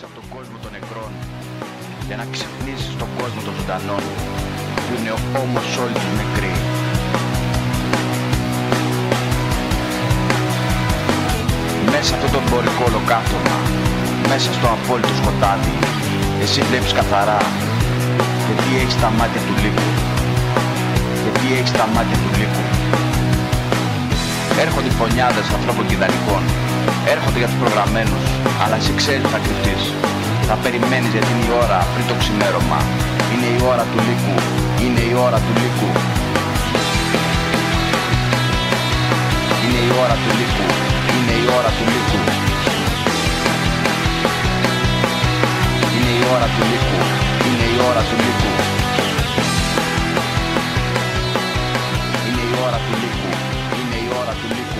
βγεις από τον κόσμο των νεκρών για να ξυπνήσεις τον κόσμο των ζωντανών που είναι όμως όλοι τους νεκροί. Μέσα αυτό το εμπορικό ολοκαύτωμα, μέσα στο απόλυτο σκοτάδι, εσύ βλέπεις καθαρά γιατί έχεις τα μάτια του λύκου. Γιατί έχεις τα μάτια του λύκου. Έρχονται οι φωνιάδες ανθρώπων και ιδανικών. Έρχονται για τους προγραμμένους, αλλά εσύ ξέρεις θα κρυφτείς. Θα περιμένεις γιατί είναι η ώρα πριν το ξημέρωμα. Είναι η ώρα του λύκου. Είναι η ώρα του λύκου. Είναι η ώρα του λύκου. Είναι η ώρα του λύκου. Είναι η ώρα του λύκου. Είναι η ώρα του λύκου. Είναι η ώρα του λύκου. Είναι η ώρα του λύκου.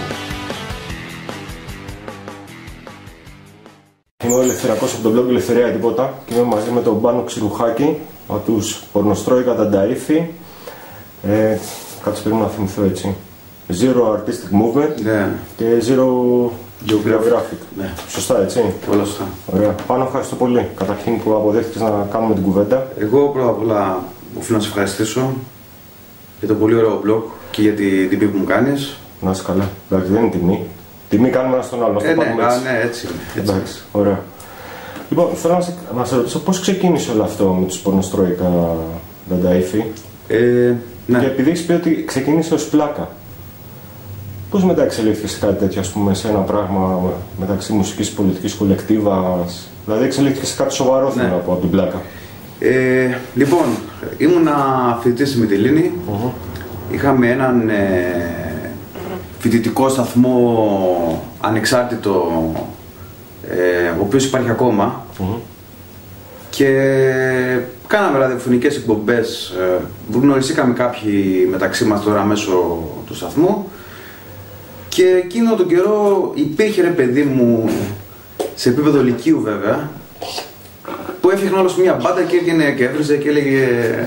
Είμαι ο Ελευθεριακός από το blog Ελευθερία Τίποτα και είμαι μαζί με τον Πάνο Ξηρουχάκη από τους Πορνοστρόικα Τανταΐφη. Κάτσε περίμενα να θυμηθώ έτσι. Zero Artistic Movement και Zero Geographic. Ναι. Σωστά έτσι. Όλα σωστά. Ωραία. Πάνο, ευχαριστώ πολύ καταρχήν που αποδέχτηκες να κάνουμε την κουβέντα. Εγώ πρώτα απ' όλα οφείλω να σε ευχαριστήσω για το πολύ ωραίο blog και για την τιμή που μου κάνεις. Να είσαι καλά. Εντάξει, δεν είναι τιμή. Τιμή κάνουμε ένα στον άλλο. Ναι, έτσι. Εντάξει, ωραία. Λοιπόν, θέλω να σε ρωτήσω πώς ξεκίνησε όλο αυτό με τους Πορνοστρόικα Τανταΐφη. Ναι. Και επειδή έχεις πει ότι ξεκίνησε ως πλάκα, πώς μετά εξελίχθηκε σε κάτι τέτοιο, ας πούμε, σε ένα πράγμα μεταξύ μουσικής, πολιτικής, κολεκτίβας, δηλαδή εξελίχθηκε σε κάτι σοβαρό, θέλω να πω, από την πλάκα. Λοιπόν, ήμουνα φοιτητής στη Μυτιλήνη, είχαμε έναν φοιτητικό σταθμό ανεξάρτητο, ο οποίος υπάρχει ακόμα, και κάναμε ραδιοφωνικές εκπομπές, γνωριστήκαμε κάποιοι μεταξύ μας τώρα μέσω του σταθμού και εκείνο τον καιρό υπήρχε, ρε παιδί μου, σε επίπεδο λυκείου βέβαια, που έφτιαχνε όλος μια μπάντα και έβγαινε και έβριζε και έλεγε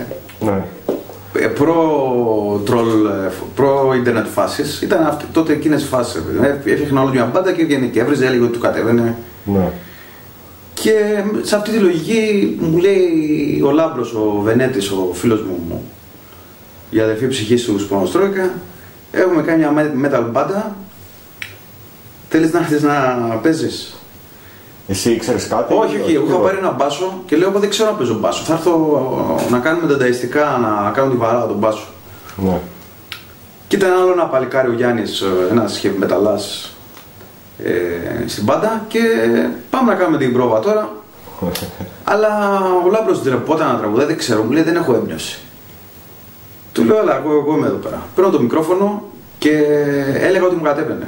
προ-ίντερνετ φάσεις. Ήταν τότε εκείνες φάσεις, έφτιαχνε όλος μια μπάντα και έβγαινε και έβριζε, έλεγε ότι του κατέβαινε. Και σε αυτή τη λογική μου λέει ο Λάμπρος, ο Βενέτης, ο φίλος μου, η αδερφή ψυχή στους Πορνοστρόικα, έχουμε κάνει μια metal μπάντα, θέλεις να έρθεις να παίζεις? Εσύ ήξερες κάτι? Όχι, εγώ είχα πάρει ένα μπάσο και λέω εγώ δεν ξέρω να παίζω μπάσο, θα έρθω να κάνουμε δανταιστικά, να κάνω τη βαρά τον μπάσο. Και ήταν άλλο ένα παλικάρι, ο Γιάννης, ένας μεταλλάς, στην μπάντα, και πάμε να κάνουμε την πρόβα τώρα. Αλλά ο Λάμπρος ντρεπόταν να τραγουδάει, δεν ξέρω, μου λέει δεν έχω έμπνευση. Του λέω έλα, εγώ είμαι εδώ πέρα. Παίρνω το μικρόφωνο και έλεγα ότι μου κατέβαινε.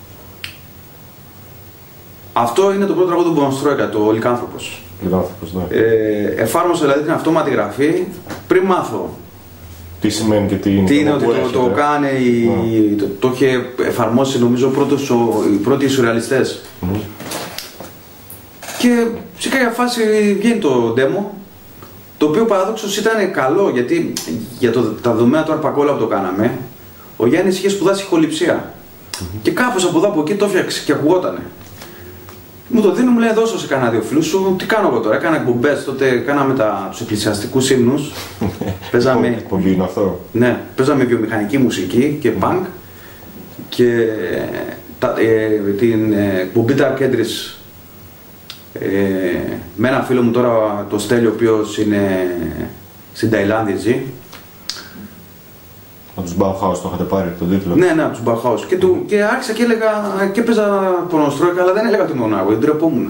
Αυτό είναι το πρώτο τραγούδι του Πορνοστρόικα, το Λυκάνθρωπος. Εφάρμοσα δηλαδή την αυτόματη γραφή πριν μάθω τι σημαίνει και τι είναι. Τι είναι ότι το κάνει, το είχε εφαρμόσει νομίζω οι πρώτοι σουρεαλιστές. Και σε κάποια φάση βγαίνει το demo, το οποίο παραδόξως ήταν καλό, γιατί για τα δεδομένα του Αρπακόλα που το κάναμε, ο Γιάννης είχε σπουδάσει ηχοληψία. Και κάπως από εδώ από εκεί το έφτιαξε και ακουγότανε. Μου το δίνουν, μου λέει δώσω σε κανένα δύο φίλους σου, τι κάνω εγώ τώρα, έκανα εκπομπές, τότε κάναμε τους εκκλησιαστικούς ύμνους. Παίζαμε... Εκπομπή είναι αυτό. Ναι, παίζαμε βιομηχανική μουσική και punk και την εκπομπή Dark Entries με ένα φίλο μου τώρα, το Στέλιο, ο οποίος είναι στην Ταϊλάνδη ζει. Από τους Bauhaus το είχατε πάρει τον τίτλο. Ναι, από τους Bauhaus. Και άρχισα και έλεγα και έπαιζα Πορνοστρόικα, αλλά δεν έλεγα ότι ήμουν εγώ, ντρεπόμουν.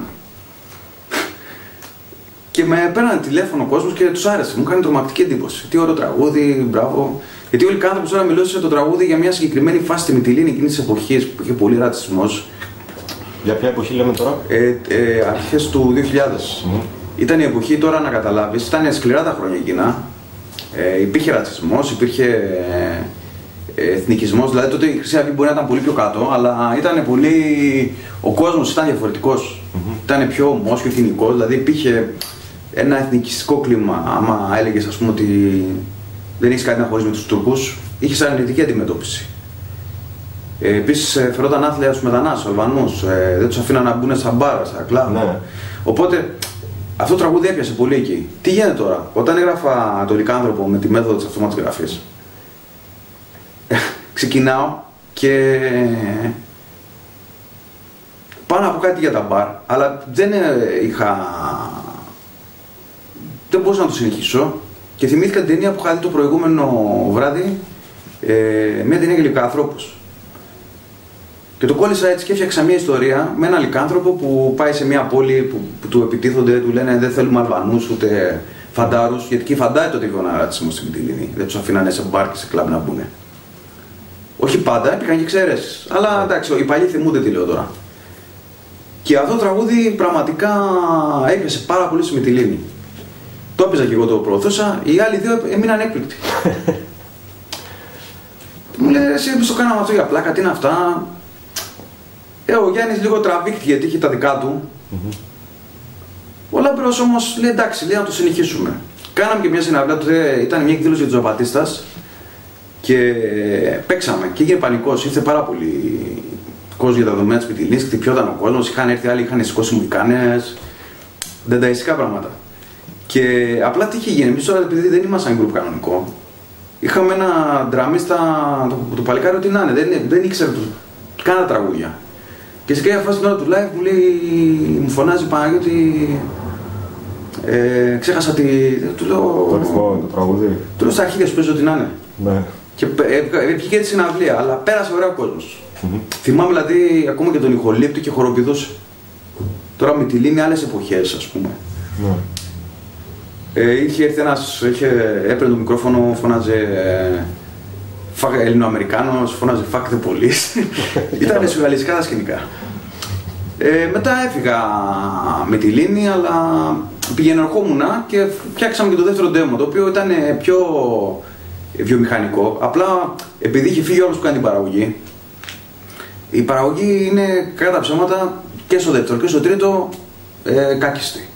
Και με παίρνανε τηλέφωνο ο κόσμος και τους άρεσε, μου κάνει τρομακτική εντύπωση. Τι ωραίο τραγούδι, μπράβο. Γιατί ο Λυκάνθρωπος τώρα μιλούσε το τραγούδι για μια συγκεκριμένη φάση στη Μυτιλήνη εκείνης της εποχής που είχε πολύ ρατσισμός. Για ποια εποχή λέμε τώρα? Αρχές του 2000. Ήταν η εποχή, τώρα να καταλάβεις, ήταν σκληρά τα χρόνια εκείνα. Υπήρχε ρατσισμός, υπήρχε εθνικισμός, δηλαδή τότε η Χρυσή Αυγή μπορεί να ήταν πολύ πιο κάτω, αλλά ήταν πολύ... ο κόσμος ήταν διαφορετικός. Ήταν πιο ομός, πιο εθνικός, δηλαδή υπήρχε ένα εθνικιστικό κλίμα. Άμα έλεγες, ας πούμε, ότι δεν έχεις κάτι να χωρίς με τους Τούρκους, είχες αρνητική αντιμετώπιση. Επίσης φερόταν άθλια στους μετανάστες, Αλβανούς, δεν τους αφήναν να μπουν στα μπάρα, στα κλαμπ. Ναι. Οπότε αυτό το τραγούδι έπιασε πολύ εκεί. Τι γίνεται τώρα, όταν έγραφα το Λυκάνθρωπο με τη μέθοδο της αυτόματης γραφής, ξεκινάω και πάω να πω κάτι για τα μπαρ, αλλά δεν μπορούσα να το συνεχίσω και θυμήθηκα την ταινία που είχα δει το προηγούμενο βράδυ, μια ταινία για λυκάνθρωπους. Και το κόλλησα έτσι και έφτιαξα μια ιστορία με έναν λυκάνθρωπο που πάει σε μια πόλη που του επιτίθονται, του λένε δεν θέλουμε Αλβανούς ούτε φαντάρους, γιατί και οι φαντάροι τότε είχαν ένα ρατσισμό στη Μυτιλήνη, δεν τους αφήνανε σε μπαρ και σε κλαμπ να μπουν. Όχι πάντα, υπήρχαν και εξαιρέσεις, αλλά εντάξει, οι παλιοί θυμούνται τι λέω τώρα. Και αυτό το τραγούδι πραγματικά έπιασε πάρα πολύ στη Μυτιλήνη. Το έπαιζα και εγώ, το προωθούσα, οι άλλοι δύο έμειναν έκπληκτοι. Μου λέει, εσύ το κάναμε αυτό για πλάκα, τι είναι αυτά. Ο Γιάννης λίγο τραβήχτηκε γιατί είχε τα δικά του. Ο Λάμπρος όμως λέει εντάξει, λέει να το συνεχίσουμε. Κάναμε και μια συναυλία, ήταν μια εκδήλωση για τους Ζαπατίστας και παίξαμε και έγινε πανικός, ήρθε πάρα πολύ κόσμο για τα δεδομένα της Μυτιλήνης, χτυπιόταν ο κόσμος, είχαν έρθει άλλοι, είχαν σηκώσει μουικάνες, δενταϊστικά πράγματα. Και απλά τι είχε γίνει, εμείς τώρα επειδή δεν ήμασταν γκρουπ κανονικό, είχαμε ένα ντραμίστα, το παλικάρι ό,τι να είναι, δεν ήξερε κάνα τραγούδια. Και σε κάποια φάση την ώρα του live μου λέει, μου φωνάζει Παναγιώτη, ξέχασα του λέω... Το ρυθμό, το τραγούδι. Του λέω στα αρχίδια σου παίζω ό,τι να είναι. Ναι. Και βγήκε τη συναυλία, αλλά πέρασε ωραία ο κόσμος. Θυμάμαι δηλαδή ακόμα και τον ηχολήπτη και χοροπηδούσε. Τώρα Μυτιλήνη άλλες εποχές, ας πούμε. Ναι. Είχε έρθει ένας, έπαιρνε το μικρόφωνο, φώναζε Ελληνοαμερικάνος, φώναζε Fuck the police. Ήταν σουρεαλιστικά τα σκηνικά. Μετά έφυγα Μυτιλήνη, αλλά πήγαινε ερχόμουνα και φτιάξαμε και το δεύτερο demo, το οποίο ήταν πιο βιομηχανικό. Απλά επειδή είχε φύγει όλος που κάνει την παραγωγή, η παραγωγή είναι κατά τα ψέματα και στο δεύτερο και στο τρίτο κάκιστη.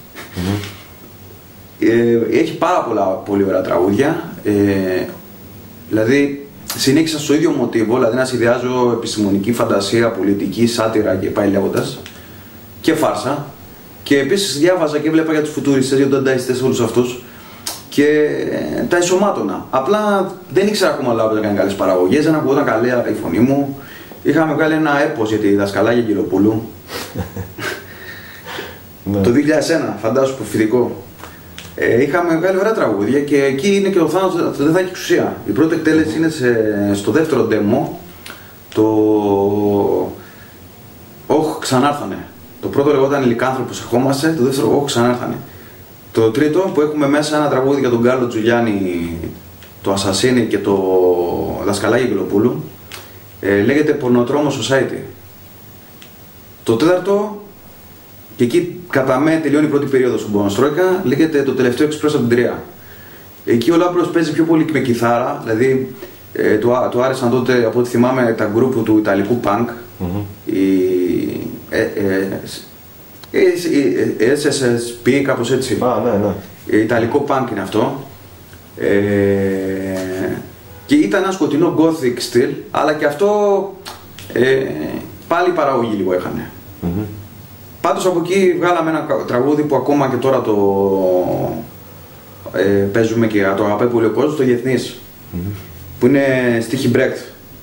Έχει πάρα πολύ ωραία τραγούδια, δηλαδή συνέχισα στο ίδιο μοτίβο, δηλαδή να συνδυάζω επιστημονική φαντασία, πολιτική, σάτυρα και πάει λέγοντας και φάρσα. Και επίσης διάβαζα και βλέπα για τους φουτουριστές, για τους δανταϊστές, όλους αυτούς και τα ισομάτωνα. Απλά δεν ήξερα ακόμα λάβω να κάνει καλές παραγωγές, δεν ακουγόταν καλή η φωνή μου. Είχαμε βγάλει ένα έπος για τη δασκαλάγια Γελοπούλου το 2001, φαντάζομαι προφητικό. Είχαμε βγάλει ωραία τραγούδια και εκεί είναι και ο θάνατος, δεν θα έχει εξουσία. Η πρώτη εκτέλεση είναι στο δεύτερο demo, το «Όχ, ξανάρθανε». Το πρώτο λεγόταν «Λυκάνθρωπος ερχόμαστε», το δεύτερο «Όχ, ξανάρθανε». Το τρίτο που έχουμε μέσα ένα τραγούδι για τον Γκάλο Τζουλιάνι, το Ασασίνι και το Δασκαλάγια Γελοπούλου, λέγεται «Πορνοτρόμο Society». Το τέταρτο, και εκεί κατά με τελειώνει η πρώτη περίοδος του Μπονστρόικα, λέγεται «Το τελευταίο εξπρές από την Τρία». Εκεί ο Λάμπρος παίζει πιο πολύ με κιθάρα, δηλαδή του άρεσαν τότε από ό,τι θυμάμαι τα γκρουπ του Ιταλικού Punk, η SSSP, κάπως έτσι. Ναι. Ιταλικό Punk είναι αυτό. Και ήταν ένα σκοτεινό gothic στυλ, αλλά και αυτό πάλι παραγωγή λίγο έχανε. Πάντως από εκεί βγάλαμε ένα τραγούδι που ακόμα και τώρα το παίζουμε και το αγαπάει πολύ ο κόσμος, το Γεθνής, που είναι στίχη Brecht.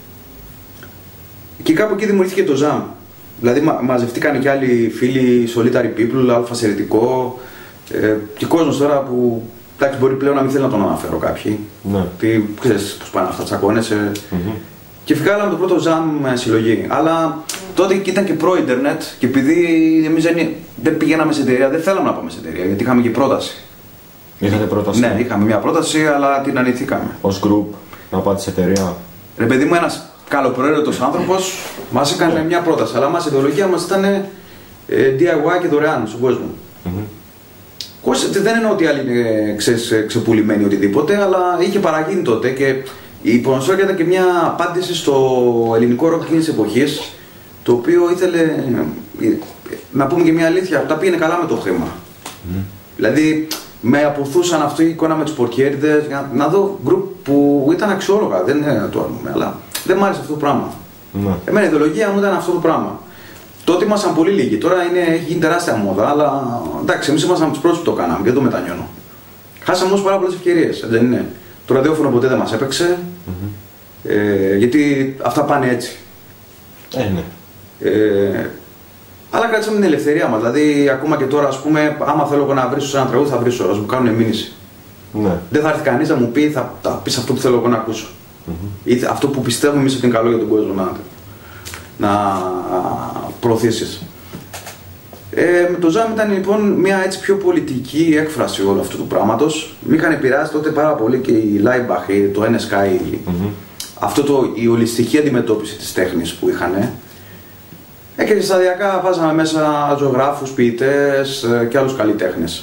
Και κάπου εκεί δημιουργήθηκε το Ζαμ. Δηλαδή μαζευτήκαν και άλλοι φίλοι, Solitary People, Αλφα Σερετικό και κόσμος τώρα που εντάξει, μπορεί πλέον να μην θέλει να τον αναφέρω κάποιοι. Τι ξέρεις πώς πάνε αυτά, τσακώνεσαι. Και βγάλαμε το πρώτο Ζαμ συλλογή. Αλλά τότε ήταν και προ-ίντερνετ και επειδή εμείς δεν πηγαίναμε σε εταιρεία, δεν θέλαμε να πάμε σε εταιρεία γιατί είχαμε και πρόταση. Είχατε πρόταση? Ναι, είχαμε μια πρόταση, αλλά την αρνηθήκαμε. Ως group, να πάτε σε εταιρεία? Ρε παιδί μου, ένας καλοπροαίρετος άνθρωπος μας έκανε μια πρόταση, αλλά η ιδεολογία μας ήταν DIY και δωρεάν στον κόσμο. Δεν εννοώ ότι άλλοι είναι ξεπουλημένοι οτιδήποτε, αλλά είχε παραγίνει τότε και η Πορνστρόικα ήταν και μια απάντηση στο ελληνικό ροκ εκείνης της εποχής, το οποίο ήθελε, να πούμε και μια αλήθεια, τα πήγαινε καλά με το χρήμα. Δηλαδή, με αποθούσαν αυτή η εικόνα με τους πορκιέριδες, να δω γκρουπ που ήταν αξιόλογα, δεν είναι να το αρνούμε, αλλά δεν μ' άρεσε αυτό το πράγμα. Ναι. Εμένα η ιδεολογία μου ήταν αυτό το πράγμα. Τότε ήμασταν πολύ λίγοι, τώρα έχει γίνει τεράστια μόδα, αλλά εντάξει, εμείς ήμασταν τους πρώτους που το κάναμε και δεν το μετανιώνω. Χάσαμε όμως πάρα πολλές ευκαιρίες, δεν είναι. Το ραδιόφωνο ποτέ δεν μας έπαιξε, γιατί αυτά πάνε έτσι. Ναι. Αλλά κρατήσαμε την ελευθερία μας, δηλαδή ακόμα και τώρα, ας πούμε, άμα θέλω να βρίσω σε ένα τραγούδι θα βρίσω, ας μου κάνουν μήνυση. Ναι. Δεν θα έρθει κανείς να μου πει, θα πεις αυτό που θέλω εγώ να ακούσω. Ή αυτό που πιστεύουμε εμείς ότι είναι καλό για τον κόσμο να προωθήσεις. Με το Jam ήταν λοιπόν μια έτσι πιο πολιτική έκφραση όλου αυτού του πράγματος. Με είχαν επηρεάσει τότε πάρα πολύ και η Laibach, το NSK, η ολιστική αντιμετώπιση της τέχνης που είχαν. Και σταδιακά βάζαμε μέσα ζωγράφους, ποιητές και άλλους καλλιτέχνες.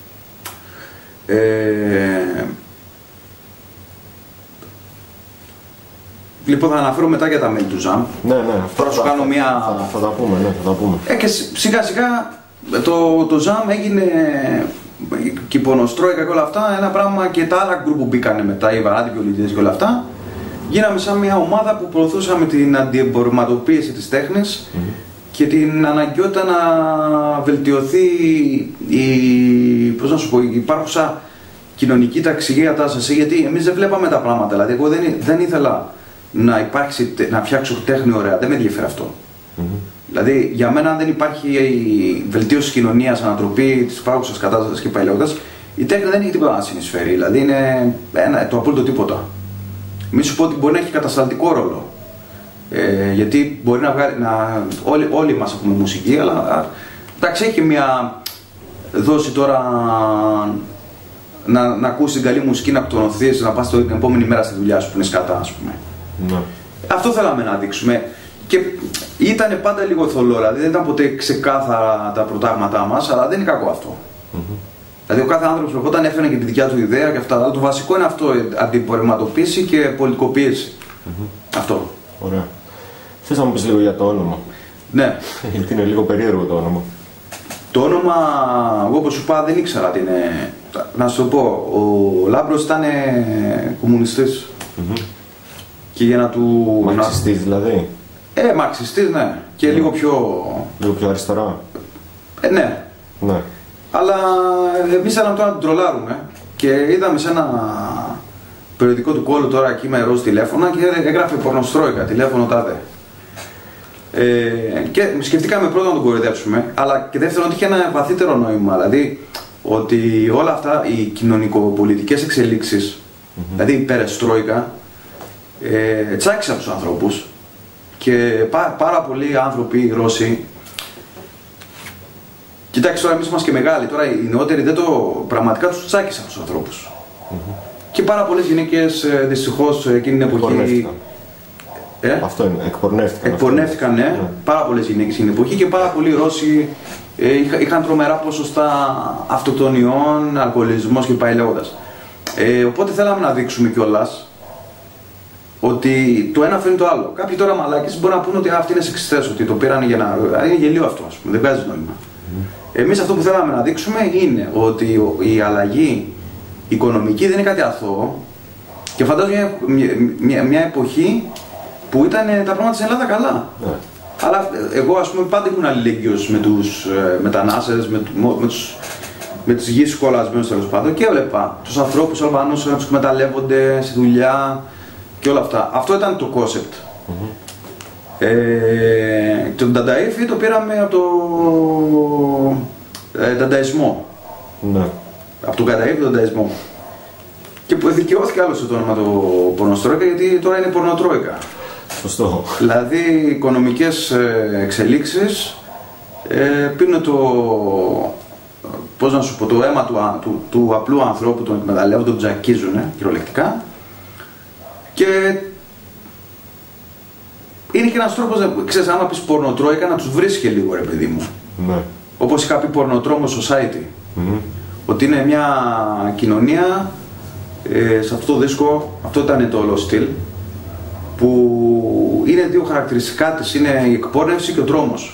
Λοιπόν, θα αναφέρω μετά για τα μέλη του Jam. Ναι, θα σου κάνω μια... θα τα πούμε, ναι, θα τα πούμε. Και σιγά σιγά το Jam έγινε και η Πορνοστρόικα και όλα αυτά, ένα πράγμα, και τα άλλα γκρουπ που μπήκανε μετά, οι Βαράτοι και όλα αυτά. Γίναμε σαν μια ομάδα που προωθούσαμε την αντιεμπορευματοποίηση της τέχνης και την αναγκαιότητα να βελτιωθεί η υπάρχουσα κοινωνική ταξική κατάσταση, γιατί εμείς δεν βλέπαμε τα πράγματα. Δηλαδή, εγώ δεν ήθελα να φτιάξω τέχνη ωραία, δεν με ενδιαφέρει αυτό. Δηλαδή, για μένα, αν δεν υπάρχει η βελτίωση της κοινωνίας, ανατροπή της υπάρχουσας κατάστασης και πάει λέγοντας, η τέχνη δεν έχει τίποτα να συνεισφέρει. Δηλαδή, είναι το απόλυτο τίποτα. Μη σου πω ότι μπορεί να έχει κατασταλτικό ρόλο. Γιατί μπορεί να βγάλει. Όλοι μας έχουμε μουσική, αλλά εντάξει, έχει μια δόση τώρα να ακούσεις την καλή μουσική, να κτονωθείς, να πας την επόμενη μέρα στη δουλειά σου που είναι σκατά, ας πούμε. Ναι. Αυτό θέλαμε να δείξουμε. Και ήταν πάντα λίγο θολό, δηλαδή δεν ήταν ποτέ ξεκάθαρα τα προτάγματά μας, αλλά δεν είναι κακό αυτό. Δηλαδή, ο κάθε άνθρωπος που όταν έφερε και τη δικιά του ιδέα και αυτά, αλλά το βασικό είναι αυτό, αντιπορευματοποίηση και πολιτικοποίηση. Αυτό. Ωραία. Θες να μου πεις λίγο για το όνομα? Ναι. Γιατί είναι λίγο περίεργο το όνομα. Το όνομα, εγώ όπως σου είπα, δεν ήξερα τι είναι. Να σου το πω, ο Λάμπρος ήταν κομμουνιστής. Και για να του... Μαρξιστής δηλαδή. Μαρξιστής, ναι. Και λίγο πιο... Λίγο πιο αριστερά. Ναι. Ναι. Αλλά εμείς θέλαμε τώρα να τον τρολάρουμε και είδαμε σε ένα περιοδικό του κόλλου τώρα εκεί με ροζ τηλέφωνα και έγραφε Πορνοστρόικα, τηλέφωνο τάδε. Και σκεφτήκαμε πρώτα να τον κοροϊδέψουμε, αλλά και δεύτερον ότι είχε ένα βαθύτερο νόημα, δηλαδή ότι όλα αυτά οι κοινωνικοπολιτικές εξελίξεις, δηλαδή η Περεστρόικα, τσάκισε από τους ανθρώπους και πάρα πολλοί άνθρωποι Ρώσοι. Κοιτάξτε, τώρα εμείς είμαστε και μεγάλοι, τώρα οι νεότεροι πραγματικά τους τσάκισαν τους ανθρώπους. Και πάρα πολλές γυναίκες δυστυχώς εκείνη την εποχή... Αυτό είναι, εκπορνεύτηκαν. Εκπορνεύτηκαν, ναι. Πάρα πολλές γυναίκες εκείνη την εποχή και πάρα πολλοί Ρώσοι είχαν τρομερά ποσοστά αυτοκτονιών, αλκοολισμός και πάει λέγοντας. Οπότε θέλαμε να δείξουμε κιόλας ότι το ένα φέρνει το άλλο. Κάποιοι τώρα μαλάκες μπορεί να πούνε ότι αυτοί είναι σεξιστές, ότι το πήραν για να... Είναι γελίο αυτό, ας πούμε, δεν βγάζει νόημα. Εμείς αυτό που θέλαμε να δείξουμε είναι ότι η αλλαγή οικονομική δεν είναι κάτι αθώο και φαντάζομαι μια εποχή που ήταν τα πράγματα στην Ελλάδα καλά. Αλλά εγώ, ας πούμε, πάντα ήμουν αλληλέγγυος με τους μετανάστες, με τους γης κολλασμένους τέλος πάντων και έβλεπα τους ανθρώπους Αλβανούς να τους εκμεταλλεύονται στη δουλειά και όλα αυτά. Αυτό ήταν το concept. Τον Ντανταΐφη το πήραμε από το Ντανταϊσμό. Ναι. Από τον Ντανταΐφη τον Ντανταϊσμό. Και που δικαιώθηκε άλλο το όνομα το Πορνοστρόικα, γιατί τώρα είναι Πορνοτρόικα. Σωστό. Δηλαδή οικονομικές εξελίξεις πίνουν πώς να σου πω, το αίμα του απλού ανθρώπου, τον εκμεταλλεύονται, τον τζακίζουν κυριολεκτικά. Και είναι και ένας τρόπος, ξέρεις, άμα πεις Πορνοτρόικα, να τους βρεις και λίγο, ρε παιδί μου. Ναι. Όπως είχα πει Πορνοτρόμο Society. Ότι είναι μια κοινωνία, σε αυτό το δίσκο, αυτό ήταν το όλο στυλ, που είναι δύο χαρακτηριστικά της, είναι η εκπόρνευση και ο τρόμος.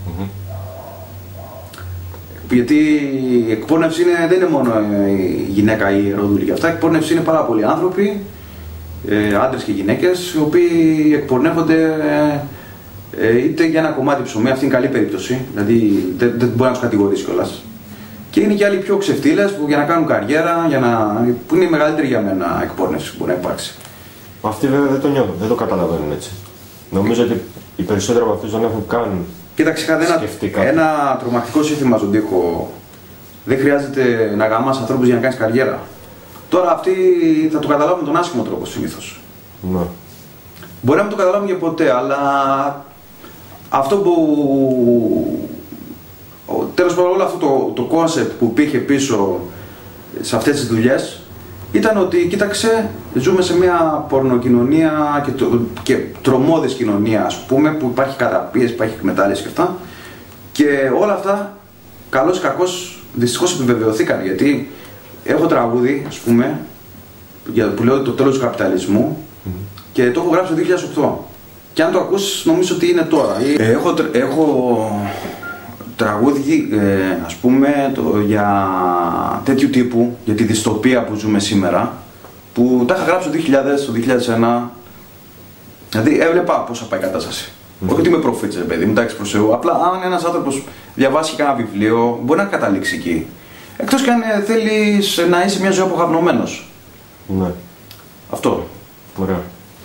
Γιατί η εκπόρνευση δεν είναι μόνο η γυναίκα ή η ροδούλη και αυτά, η εκπόρνευση είναι πάρα πολλοί άνθρωποι άντρες και γυναίκες, οι οποίοι εκπορνεύονται είτε για ένα κομμάτι ψωμί, αυτή είναι καλή περίπτωση, δηλαδή δεν μπορεί να τους κατηγορήσει κιόλας. Και είναι και άλλοι πιο ξεφτύλες που για να κάνουν καριέρα, που είναι η μεγαλύτερη για μένα εκπόρνευση που μπορεί να υπάρξει. Αυτοί βέβαια δεν το νιώθουν, δεν το καταλαβαίνουν έτσι. Νομίζω ότι οι περισσότεροι από αυτούς δεν έχουν καν. Κοίταξε, ένα τρομακτικό σύνθημα στον τοίχο. Δεν χρειάζεται να γαμάς ανθρώπους για να κάνεις καριέρα. Τώρα αυτοί θα το καταλάβουν τον άσχημο τρόπο συνήθως. Ναι. Μπορεί να μην το καταλάβουν και ποτέ, αλλά αυτό που. Τέλος πάντων, όλο αυτό το concept που υπήρχε πίσω σε αυτές τις δουλειές ήταν ότι, κοίταξε, ζούμε σε μια πορνοκοινωνία και τρομώδης κοινωνία, ας πούμε, που υπάρχει καταπίεση, υπάρχει εκμετάλλευση και αυτά. Και όλα αυτά, καλώς ή κακώς, δυστυχώς επιβεβαιωθήκαν. Γιατί έχω τραγούδι, ας πούμε, που λέω το τέλος του καπιταλισμού και το έχω γράψει το 2008. Και αν το ακούσεις, νομίζω ότι είναι τώρα. Έχω τραγούδι, ας πούμε, για τέτοιου τύπου, για τη δυστοπία που ζούμε σήμερα, που τα είχα γράψει το 2000, το 2001. Δηλαδή έβλεπα πώς θα πάει η κατάσταση. Όχι ότι είμαι προφήτης, παιδί μου, εντάξει, προς Θεού. Απλά αν ένας άνθρωπος διαβάσει και ένα βιβλίο, μπορεί να καταλήξει εκεί. Εκτός και αν θέλεις να είσαι μια ζωή απογαμνωμένος. Ναι. Αυτό. Ωραία.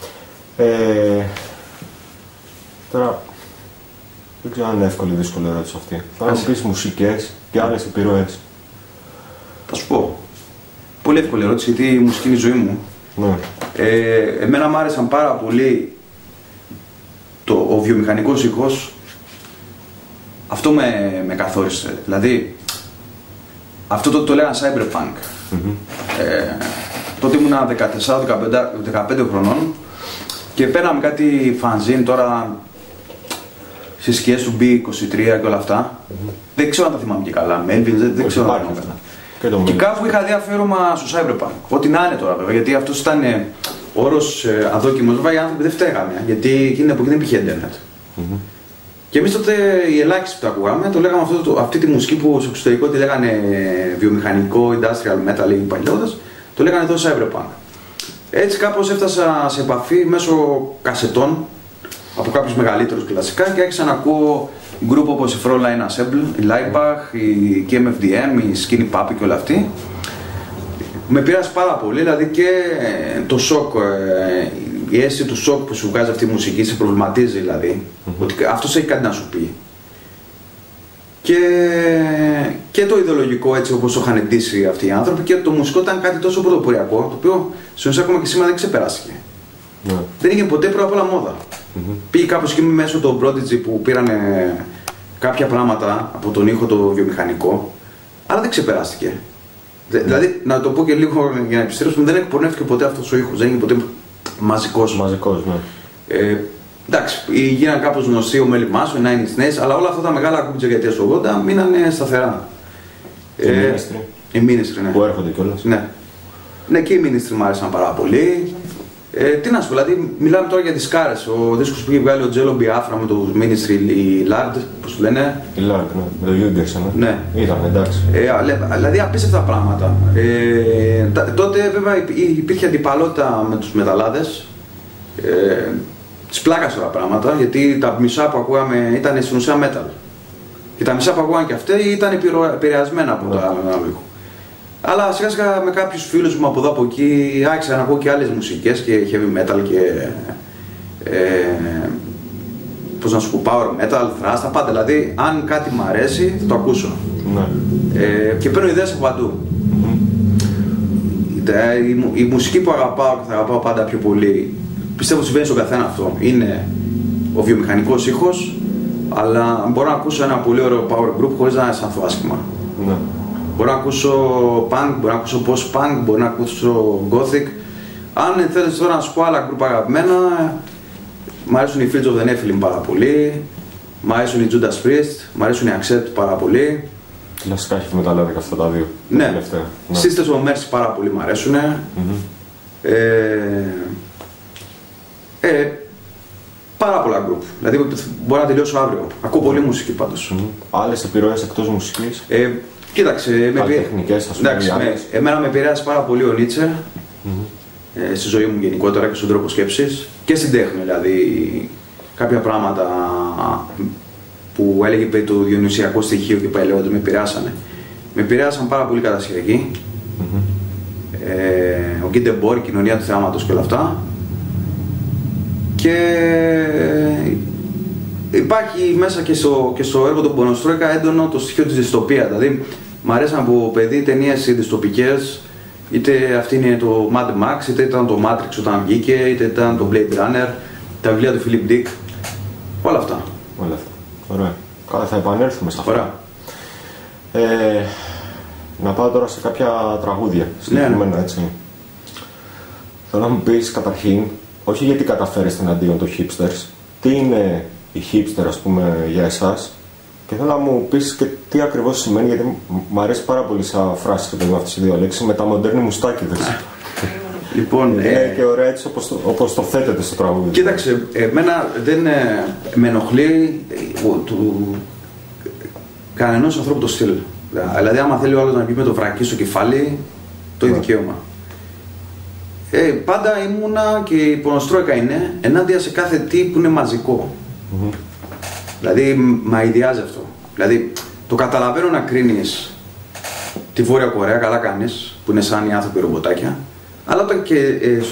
Τώρα, δεν ξέρω αν είναι εύκολη ή δύσκολη ερώτηση αυτή. Θα μου πεις μουσικές και άλλες επιρροές. Θα σου πω. Πολύ εύκολη ερώτηση, γιατί η μουσική είναι η ζωή μου. Ναι. Εμένα μου άρεσαν πάρα πολύ ο βιομηχανικός ήχος. Αυτό με καθόρισε. Δηλαδή, αυτό το λέγανε cyberpunk. Τότε ήμουνα 14-15 χρονών και παίρναμε κάτι φανζίν τώρα στις σκιές του B23 και όλα αυτά. Δεν ξέρω αν τα θυμάμαι και καλά. Melvin, δεν ξέρω αν τα θυμάμαι καλά. Και κάπου είχα δει αφιέρωμα στο cyberpunk. Ό,τι να είναι τώρα βέβαια, γιατί αυτός ήταν όρος αδόκιμος. Βέβαια οι άνθρωποι δεν φταίγανε, γιατί εκείνη την εποχή δεν υπήρχε ίντερνετ. Και εμείς τότε οι ελάχιστοι που το ακούγαμε, το λέγαμε αυτή τη μουσική που στο εξωτερικό τη λέγανε βιομηχανικό, industrial metal ή παλιότητας, το λέγανε εδώ cyberpunk. Έτσι κάπως έφτασα σε επαφή μέσω κασετών από κάποιους μεγαλύτερους κλασικά και άρχισα να ακούω γκρουπ όπως η Frontline Ensemble, η Laibach, η KMFDM, η Skinny Puppy και όλα αυτή. Με πειράζει πάρα πολύ, δηλαδή και το σοκ, η αίσθηση του σοκ που σου βγάζει αυτή η μουσική, σε προβληματίζει δηλαδή, ότι αυτός έχει κάτι να σου πει. Και το ιδεολογικό, έτσι όπως το είχαν εντύσει αυτοί οι άνθρωποι, και το μουσικό ήταν κάτι τόσο πρωτοποριακό, το οποίο στην ουσία ακόμα και σήμερα δεν ξεπεράστηκε. Δεν είχε ποτέ πρώτα απ' όλα μόδα. Πήγε κάπως εκεί μέσω το Prodigy που πήρανε κάποια πράγματα από τον ήχο το βιομηχανικό, αλλά δεν ξεπεράστηκε. Δηλαδή, να το πω και λίγο για να επιστρέψουμε, δεν εκπορνεύτηκε ποτέ αυτός ο ήχος, δεν είναι ποτέ μαζικός. Μαζικός, ναι. Εντάξει, γίνανε κάπως γνωστοί ο Μέλι Μάσο, οι Nine Inch Nails, αλλά όλα αυτά τα μεγάλα γκρουπ της δεκαετίας του 80 μείνανε σταθερά. Οι Ministry, ναι. Που έρχονται κιόλας. Ναι. Ναι, και οι Ministry μου άρεσαν πάρα πολύ. Τι να σου πω, δηλαδή μιλάμε τώρα για τις σκάρες. Ο δίσκος που είχε βγάλει ο Τζέλο Biafra με το Ministry, η Lard, πώς το λένε. Η Lard, ναι, με το Jürgensen, ναι. Ήταν, εντάξει. Δηλαδή απίστευτα πράγματα. Τότε βέβαια υπήρχε αντιπαλότητα με τους μεταλλάδες. Της πλάκας όλα πράγματα, γιατί τα μισά που ακούγαμε ήταν στην ουσία metal. Και τα μισά που ακούγαν και αυτοί ήταν επηρεασμένα από τα άλλο. Αλλά σιγά σιγά με κάποιους φίλους μου από εδώ από εκεί άρχισα να ακούω και άλλες μουσικές και heavy metal και πώς να σου πω, power metal, thrash, τα πάντα. Δηλαδή αν κάτι μου αρέσει θα το ακούσω. Ναι. Και παίρνω ιδέες από παντού. Η μουσική που αγαπάω και θα αγαπάω πάντα πιο πολύ, πιστεύω συμβαίνει στον καθένα αυτό, είναι ο βιομηχανικός ήχος, αλλά μπορώ να ακούσω ένα πολύ ωραίο power group χωρίς να αισθανθώ άσχημα. Ναι. Μπορώ να ακούσω punk, μπορώ να ακούσω post-punk, μπορώ να ακούσω gothic. Αν θέλεις τώρα να σου πω άλλα group αγαπημένα, μ' αρέσουν οι Fields of the Nephilim πάρα πολύ, μ' αρέσουν οι Judas Priest, μ' αρέσουν οι Accept πάρα πολύ. Κλασικά έχει μεταλλεύει και αυτά τα δύο. Ναι, Sisters of Mercy πάρα πολύ μ' αρέσουν. Πάρα πολλά group. Δηλαδή μπορώ να τελειώσω αύριο. Ακούω πολύ μουσική πάντως. Άλλες επιρροές εκτός μουσικής. Κοίταξε. Καλλιτεχνικές, ας πούμε. Εμένα με επηρέασε πάρα πολύ ο Νίτσε. στη ζωή μου γενικότερα και στον τρόπο σκέψης και στην τέχνη. Δηλαδή, κάποια πράγματα που έλεγε πριν το διονυσιακό στοιχείο και παλαιότερα με επηρεάσανε. Με επηρεάσαν πάρα πολύ κατασκευή. Ο Γκίντεμπορ, η κοινωνία του θεάματος και όλα αυτά. Και υπάρχει μέσα και στο έργο του Πονοστρόικα έντονο το στοιχείο της δυστοπίας. Δηλαδή, μου αρέσαν από παιδί ταινίες δυστοπικές, είτε αυτή είναι το Mad Max, είτε ήταν το Matrix όταν βγήκε, είτε ήταν το Blade Runner, τα βιβλία του Philip Dick. Όλα αυτά. Όλα αυτά. Ωραία. Καλά, θα επανέλθουμε στα αυτά. Να πάω τώρα σε κάποια τραγούδια, συγκεκριμένα, έτσι. Θέλω να μου πεις καταρχήν, όχι γιατί καταφέρεστε εναντίον των hipsters, τι είναι η hipster, ας πούμε, για εσάς, και θέλω να μου πεις και τι ακριβώς σημαίνει, γιατί μου αρέσει πάρα πολύ σαν φράση με αυτές οι δύο λέξεις, μεταμοντέρνοι μουστάκηδες. Λοιπόν, είναι και ωραία έτσι όπως το θέτετε στο τραγούδι. Κοίταξε, εμένα δεν με ενοχλεί κανενός ανθρώπου το στυλ. Δηλαδή, άμα θέλει ο άλλος να πει με το βρακί στο κεφάλι, το έχει δικαίωμα. Πάντα ήμουνα και η Πονοστρόικα είναι ενάντια σε κάθε τι που είναι μαζικό. Δηλαδή, με αηδιάζει αυτό. Δηλαδή, το καταλαβαίνω να κρίνεις τη Βόρεια Κορέα, καλά κάνεις, που είναι σαν οι άνθρωποι ρομποτάκια, αλλά όταν και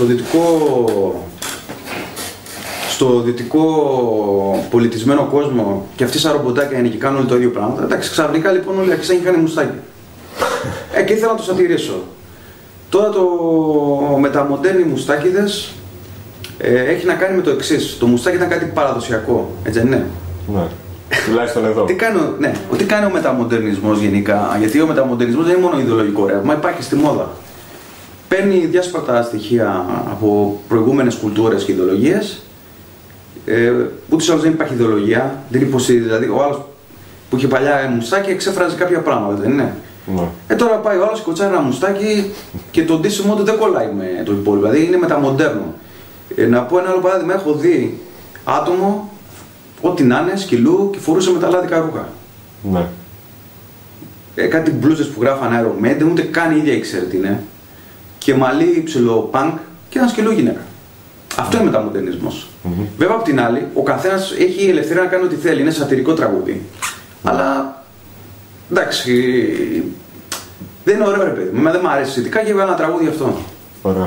στο δυτικό πολιτισμένο κόσμο και αυτοί σαν ρομποτάκια είναι και κάνουν όλοι το ίδιο πράγμα, εντάξει, ξαφνικά λοιπόν όλοι αρχίσαν και είχαν μουστάκι. Και ήθελα να το σατηρήσω. Τώρα το μεταμοντέρνοι μουστάκηδες έχει να κάνει με το εξής. Το μουστάκι ήταν κάτι παραδοσιακό, έτσι ναι. Ναι, τουλάχιστον εδώ. Τι κάνει ο μεταμοντερνισμός γενικά, γιατί ο μεταμοντερνισμός δεν είναι μόνο ιδεολογικό ρεύμα, υπάρχει στη μόδα. Παίρνει διάσπαρτα στοιχεία από προηγούμενες κουλτούρες και ιδεολογίες. Ούτως ή άλλως δεν υπάρχει ιδεολογία, δεν υποστηρίζει. Δηλαδή, ο άλλος που είχε παλιά μουστάκι εξέφραζε κάποια πράγματα, δεν είναι. Ναι. Τώρα πάει ο άλλος, κοτσάρει ένα μουστάκι και το ντύσιμο του δεν κολλάει με το υπόλοιπο. Δηλαδή είναι μεταμοντέρνο. Να πω ένα άλλο παράδειγμα, έχω δει άτομο, ό,τι να είναι, σκυλού και φορούσε μεταλλάδικα ρούχα. Ναι. Κάτι μπλούζες που γράφαν Iron Maiden, ούτε καν η ίδια ήξερε τι είναι. Και μαλλί ψηλό πανκ και ένα σκυλού γυναίκα. Αυτό είναι μεταμοντερνισμός. Βέβαια, απ' την άλλη, ο καθένας έχει ελευθερία να κάνει ό,τι θέλει. Είναι σατυρικό τραγούδι. Αλλά εντάξει, δεν είναι ωραίο, ρε παιδί μου. Δεν μου αρέσει αισθητικά και έβγαλα ένα τραγούδι γι' αυτό. Ωραία.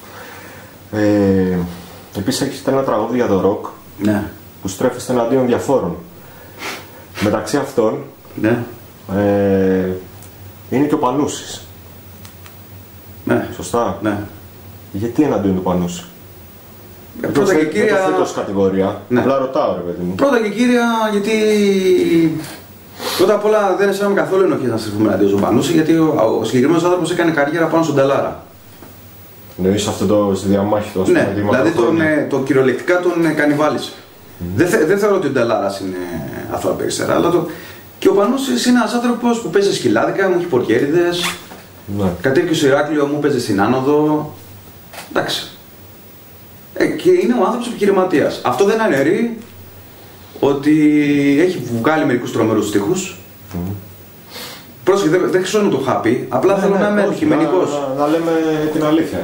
Επίσης, έχετε ένα τραγούδι για το ροκ. Ναι. Που στρέφεστε εναντίον διαφόρων. Μεταξύ αυτών, ναι. Είναι και ο Πανούσης. Ναι. Σωστά. Ναι. Γιατί εναντίον του Πανούση? Πρώτα και κύρια. Δεν το θέτω ως κατηγορία. Ναι. Απλά ρωτάω, ρε παιδί μου. Πρώτα και κύρια, γιατί. Πρώτα απ' όλα δεν αισθάνομαι καθόλου ενοχή να στραφούμε εναντίον του Πανούση, γιατί ο συγκεκριμένος άνθρωπος έκανε καριέρα πάνω στον Νταλάρα. Εννοείς αυτό το στη διαμάχη του, ναι, δηλαδή το κυριολεκτικά τον κανιβάλισε. Δεν θεωρώ ότι ο Νταλάρας είναι αθώα περιστέρα, αλλά και ο Πανούσης είναι ένας άνθρωπος που παίζει σκυλάδικα, μου έχει πορκέριδες. Ναι. Κατέβηκε στο Ηράκλειο, μου παίζει στην άνοδο. Εντάξει. Και είναι ο άνθρωπος επιχειρηματίας. Αυτό δεν αναιρεί ότι έχει βγάλει μερικούς τρομερούς στίχους. Πρόσεχε, δεν ξέρω να το είχα πει, απλά θέλω να είμαι αντικειμενικός. Να λέμε την αλήθεια.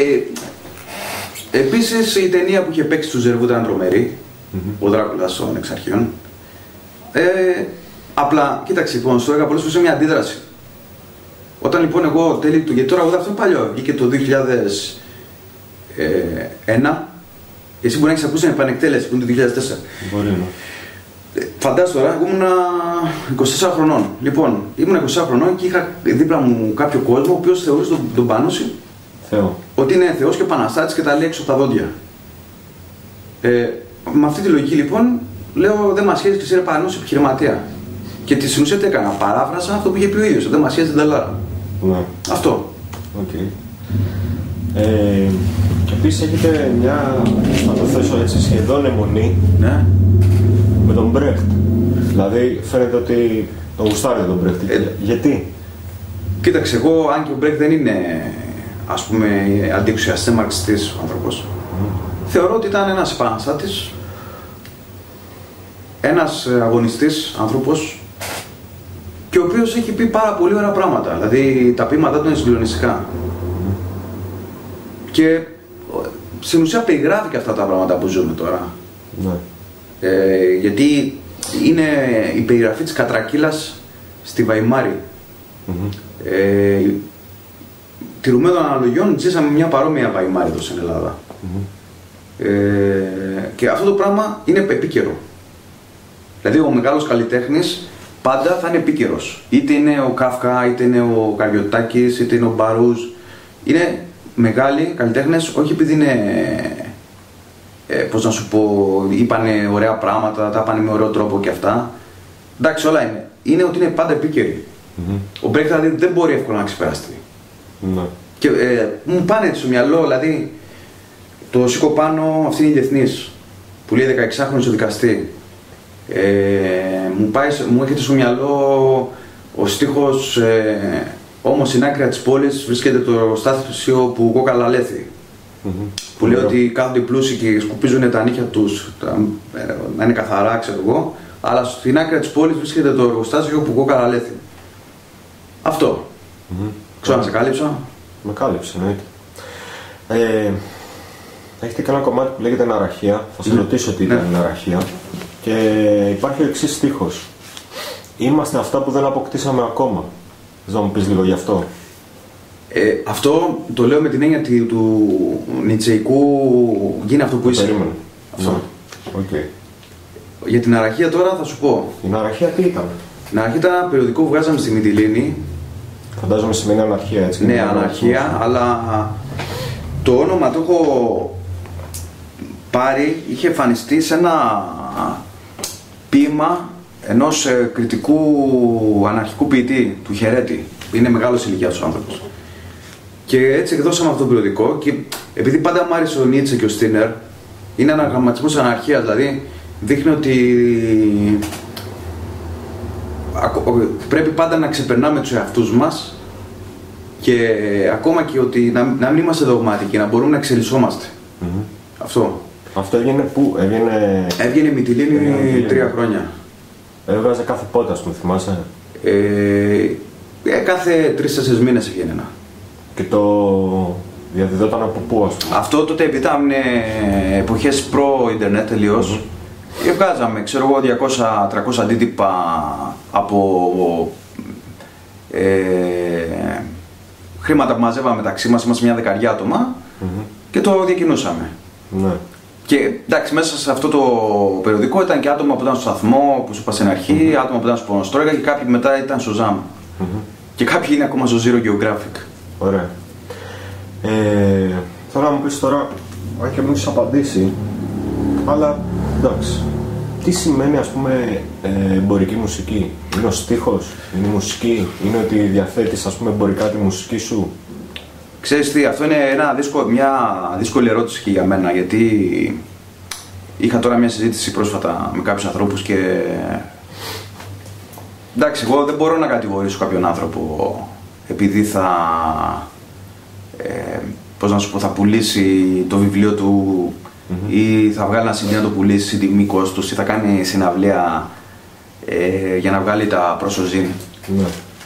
Επίσης η ταινία που είχε παίξει του Ζερβού ήταν τρομερή, ο Δράκουλας των Εξαρχείων. Απλά, κοίταξε, λοιπόν, στο έργα πολλές φορές είναι μια αντίδραση. Όταν λοιπόν εγώ γιατί τώρα αυτό είναι παλιό, βγήκε το 2001, εσύ μπορεί να έχεις ακούσει την επανεκτέλεση που είναι το 2004. Μπορεί να. Φαντάσου τώρα, εγώ ήμουν 24 χρονών. Λοιπόν, ήμουν 24 χρονών και είχα δίπλα μου κάποιο κόσμο ο οποίος θεωρούσε τον Πανούση Θεό. Ότι είναι Θεός και Επαναστάτης και τα λέει έξω από τα δόντια. Με αυτή τη λογική λοιπόν, λέω δεν μας σχέζει και εσύ είναι Πανούση επιχειρηματία. Και τη συνουσία τι έκανα, παράφρασα αυτό που είχε πει ο ίδιος, δεν μας σχέζει την Νταλάρα. Ναι. Αυτό. Okay. Επίσης έχετε μια, να το θέσω έτσι, σχεδόν αιμονή, ναι, με τον Μπρέχτ. Δηλαδή φαίνεται ότι τον γουστάρετε τον Μπρέχτ. Γιατί? Κοίταξε, εγώ αν και ο Μπρέχτ δεν είναι ας πούμε αντιεξουσιαστής μαρξιστής άνθρωπος, θεωρώ ότι ήταν ένας επαναστάτης, ένας αγωνιστής άνθρωπος και ο οποίος έχει πει πάρα πολύ ωραία πράγματα. Δηλαδή τα ποίηματά του είναι συγκλονιστικά. Και στην ουσία περιγράφει και αυτά τα πράγματα που ζούμε τώρα. Ναι. Γιατί είναι η περιγραφή της κατρακύλας στη Βαϊμάρη. Τηρουμένων αναλογιών ζήσαμε μια παρόμοια Βαϊμάρη εδώ στην Ελλάδα. Και αυτό το πράγμα είναι επίκαιρο. Δηλαδή ο μεγάλος καλλιτέχνης πάντα θα είναι επίκαιρος. Είτε είναι ο Κάφκα, είτε είναι ο Καριωτάκης, είτε είναι ο Μπαρούζ. Είναι μεγάλοι καλλιτέχνες, όχι επειδή είναι, πώς να σου πω, είπανε ωραία πράγματα, τα είπανε με ωραίο τρόπο και αυτά. Εντάξει, όλα είναι. Είναι ότι είναι πάντα επίκαιροι. Ο Μπρέχτ δηλαδή δεν μπορεί εύκολα να ξεπεραστεί. Και μου πάνε έτσι στο μυαλό, δηλαδή το σήκω πάνω, αυτή είναι η Διεθνής, που λέει 16χρονος ο δικαστή. Μου έρχεται στο μυαλό ο στίχος «Όμως στην άκρη της πόλης βρίσκεται το εργοστάσιο που κόκαλα λέθη». Που λέει ότι κάθονται οι πλούσιοι και σκουπίζουν τα νύχια τους, να είναι καθαρά, ξέρω εγώ, αλλά στην άκρη της πόλης βρίσκεται το εργοστάσιο που κόκαλα λέθη. Αυτό. Ξέρω να σε κάλυψα. Με κάλυψε, εννοείται. Έχετε και ένα κομμάτι που λέγεται Ναραχία. Θα σε ρωτήσω τι ήταν η Ναραχία. Και υπάρχει ο εξής στίχος. Είμαστε αυτά που δεν αποκτήσαμε ακόμα. Θες να μου πεις λίγο γι' αυτό? Αυτό το λέω με την έννοια του νιτσεϊκού γίνει αυτό που είσαι. Περίμενε. Αυτό. Okay. Για την Ναραχία τώρα θα σου πω. Η Ναραχία τι ήταν? Η Ναραχία ήταν ένα περιοδικό που βγάζαμε στη Μυτιλήνη. Φαντάζομαι σημαίνει αναρχία, έτσι. Ναι, αναρχία, αλλά το όνομα το έχω πάρει, είχε εμφανιστεί σε ένα ποίημα ενός κριτικού αναρχικού ποιητή, του Χερέτη. Είναι μεγάλος ηλικίας ο άνθρωπος. Και έτσι εκδώσαμε αυτό το περιοδικό και επειδή πάντα μου άρεσε ο Νίτσε και ο Στίνερ, είναι ένα γραμματισμός αναρχίας, δηλαδή δείχνει ότι πρέπει πάντα να ξεπερνάμε τους εαυτούς μας και ακόμα και ότι να μην είμαστε δογματικοί, να μπορούμε να εξελισσόμαστε. Αυτό. Αυτό έβγαινε πού? Έβγαινε η Μυτιλήνη 3 χρόνια. Έβγαζε κάθε πότε, ας πούμε, θυμάσαι? Κάθε 3-4 μήνες έβγαινε ένα. Και το διαδιδόταν από πού, ας πούμε? Αυτό τότε επειδή ήταν εποχές προ-ίντερνετ τελείως. Βγάζαμε, ξέρω εγώ, 200-300 αντίτυπα από χρήματα που μαζεύαμε μεταξύ μας, είμαστε μια δεκαριά άτομα και το διακινούσαμε. Ναι. Και εντάξει, μέσα σε αυτό το περιοδικό ήταν και άτομα που ήταν στο σταθμό, που σου είπα στην αρχή, άτομα που ήταν στο Πορνοστρόικα και κάποιοι μετά ήταν στο ΖΑΜ. Και κάποιοι είναι ακόμα στο Zero Geographic. Ωραία. Θέλω να μου πεις τώρα, αν και μου έχεις απαντήσει, αλλά εντάξει, τι σημαίνει, ας πούμε, εμπορική μουσική? Είναι ο στίχος, είναι η μουσική, είναι ότι διαθέτεις, ας πούμε, εμπορικά τη μουσική σου? Ξέρεις τι, αυτό είναι μια δύσκολη ερώτηση και για μένα, γιατί είχα τώρα μια συζήτηση πρόσφατα με κάποιους ανθρώπους και εντάξει, εγώ δεν μπορώ να κατηγορήσω κάποιον άνθρωπο επειδή πώς να σου πω, θα πουλήσει το βιβλίο του ή θα βγάλει ένα CD να το πουλήσει σε τιμή κόστος ή θα κάνει συναυλία για να βγάλει τα προσωζήν. Ναι.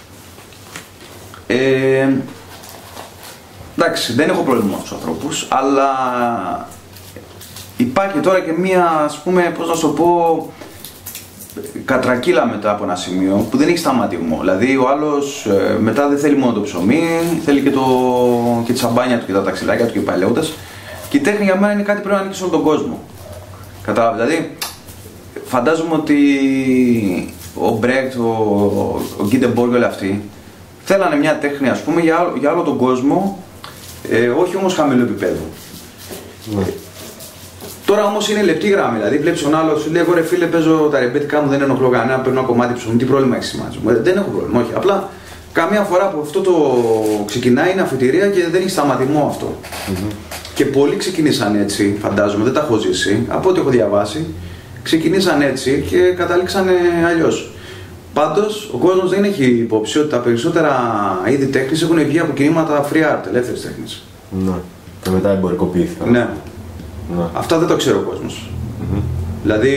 Εντάξει, δεν έχω πρόβλημα με αυτούς τους ανθρώπους, αλλά υπάρχει τώρα και μία, ας πούμε, πώς να σου πω, κατρακύλα μετά από ένα σημείο που δεν έχει σταματημό. Δηλαδή ο άλλος μετά δεν θέλει μόνο το ψωμί, θέλει και τη σαμπάνια του και τα ταξιλάκια του και πάει λέγοντας. Και η τέχνη για μένα είναι κάτι που πρέπει να ανήκει σε όλο τον κόσμο. Κατάλαβε, δηλαδή φαντάζομαι ότι ο Μπρέχτ, ο Γκίντεμποργκ, όλοι αυτοί θέλανε μια τέχνη, ας πούμε, για όλο τον κόσμο, όχι όμως χαμηλού επίπεδου. Ναι. Τώρα όμως είναι λεπτή γραμμή, δηλαδή βλέπεις τον άλλο, σου λέει: εγώ ρε φίλε, παίζω τα ρεμπέτικά μου, δεν ενοχλώ κανένα, παίρνω ένα κομμάτι ψωμί, τι πρόβλημα έχεις μαζί μου? Δεν έχω πρόβλημα, όχι. Απλά καμία φορά που αυτό το ξεκινάει είναι αφιτηρία και δεν έχει σταματημό αυτό. Και πολλοί ξεκινήσαν έτσι, φαντάζομαι, δεν τα έχω ζήσει, από ό,τι έχω διαβάσει, ξεκινήσαν έτσι και καταλήξανε αλλιώς. Πάντως, ο κόσμος δεν έχει υπόψη ότι τα περισσότερα είδη τέχνης έχουν βγει από κινήματα free art, ελεύθερης τέχνης. Ναι. Και μετά εμπορικοποιήθηκαν. Ναι. Ναι. Αυτά δεν το ξέρει ο κόσμος. Δηλαδή,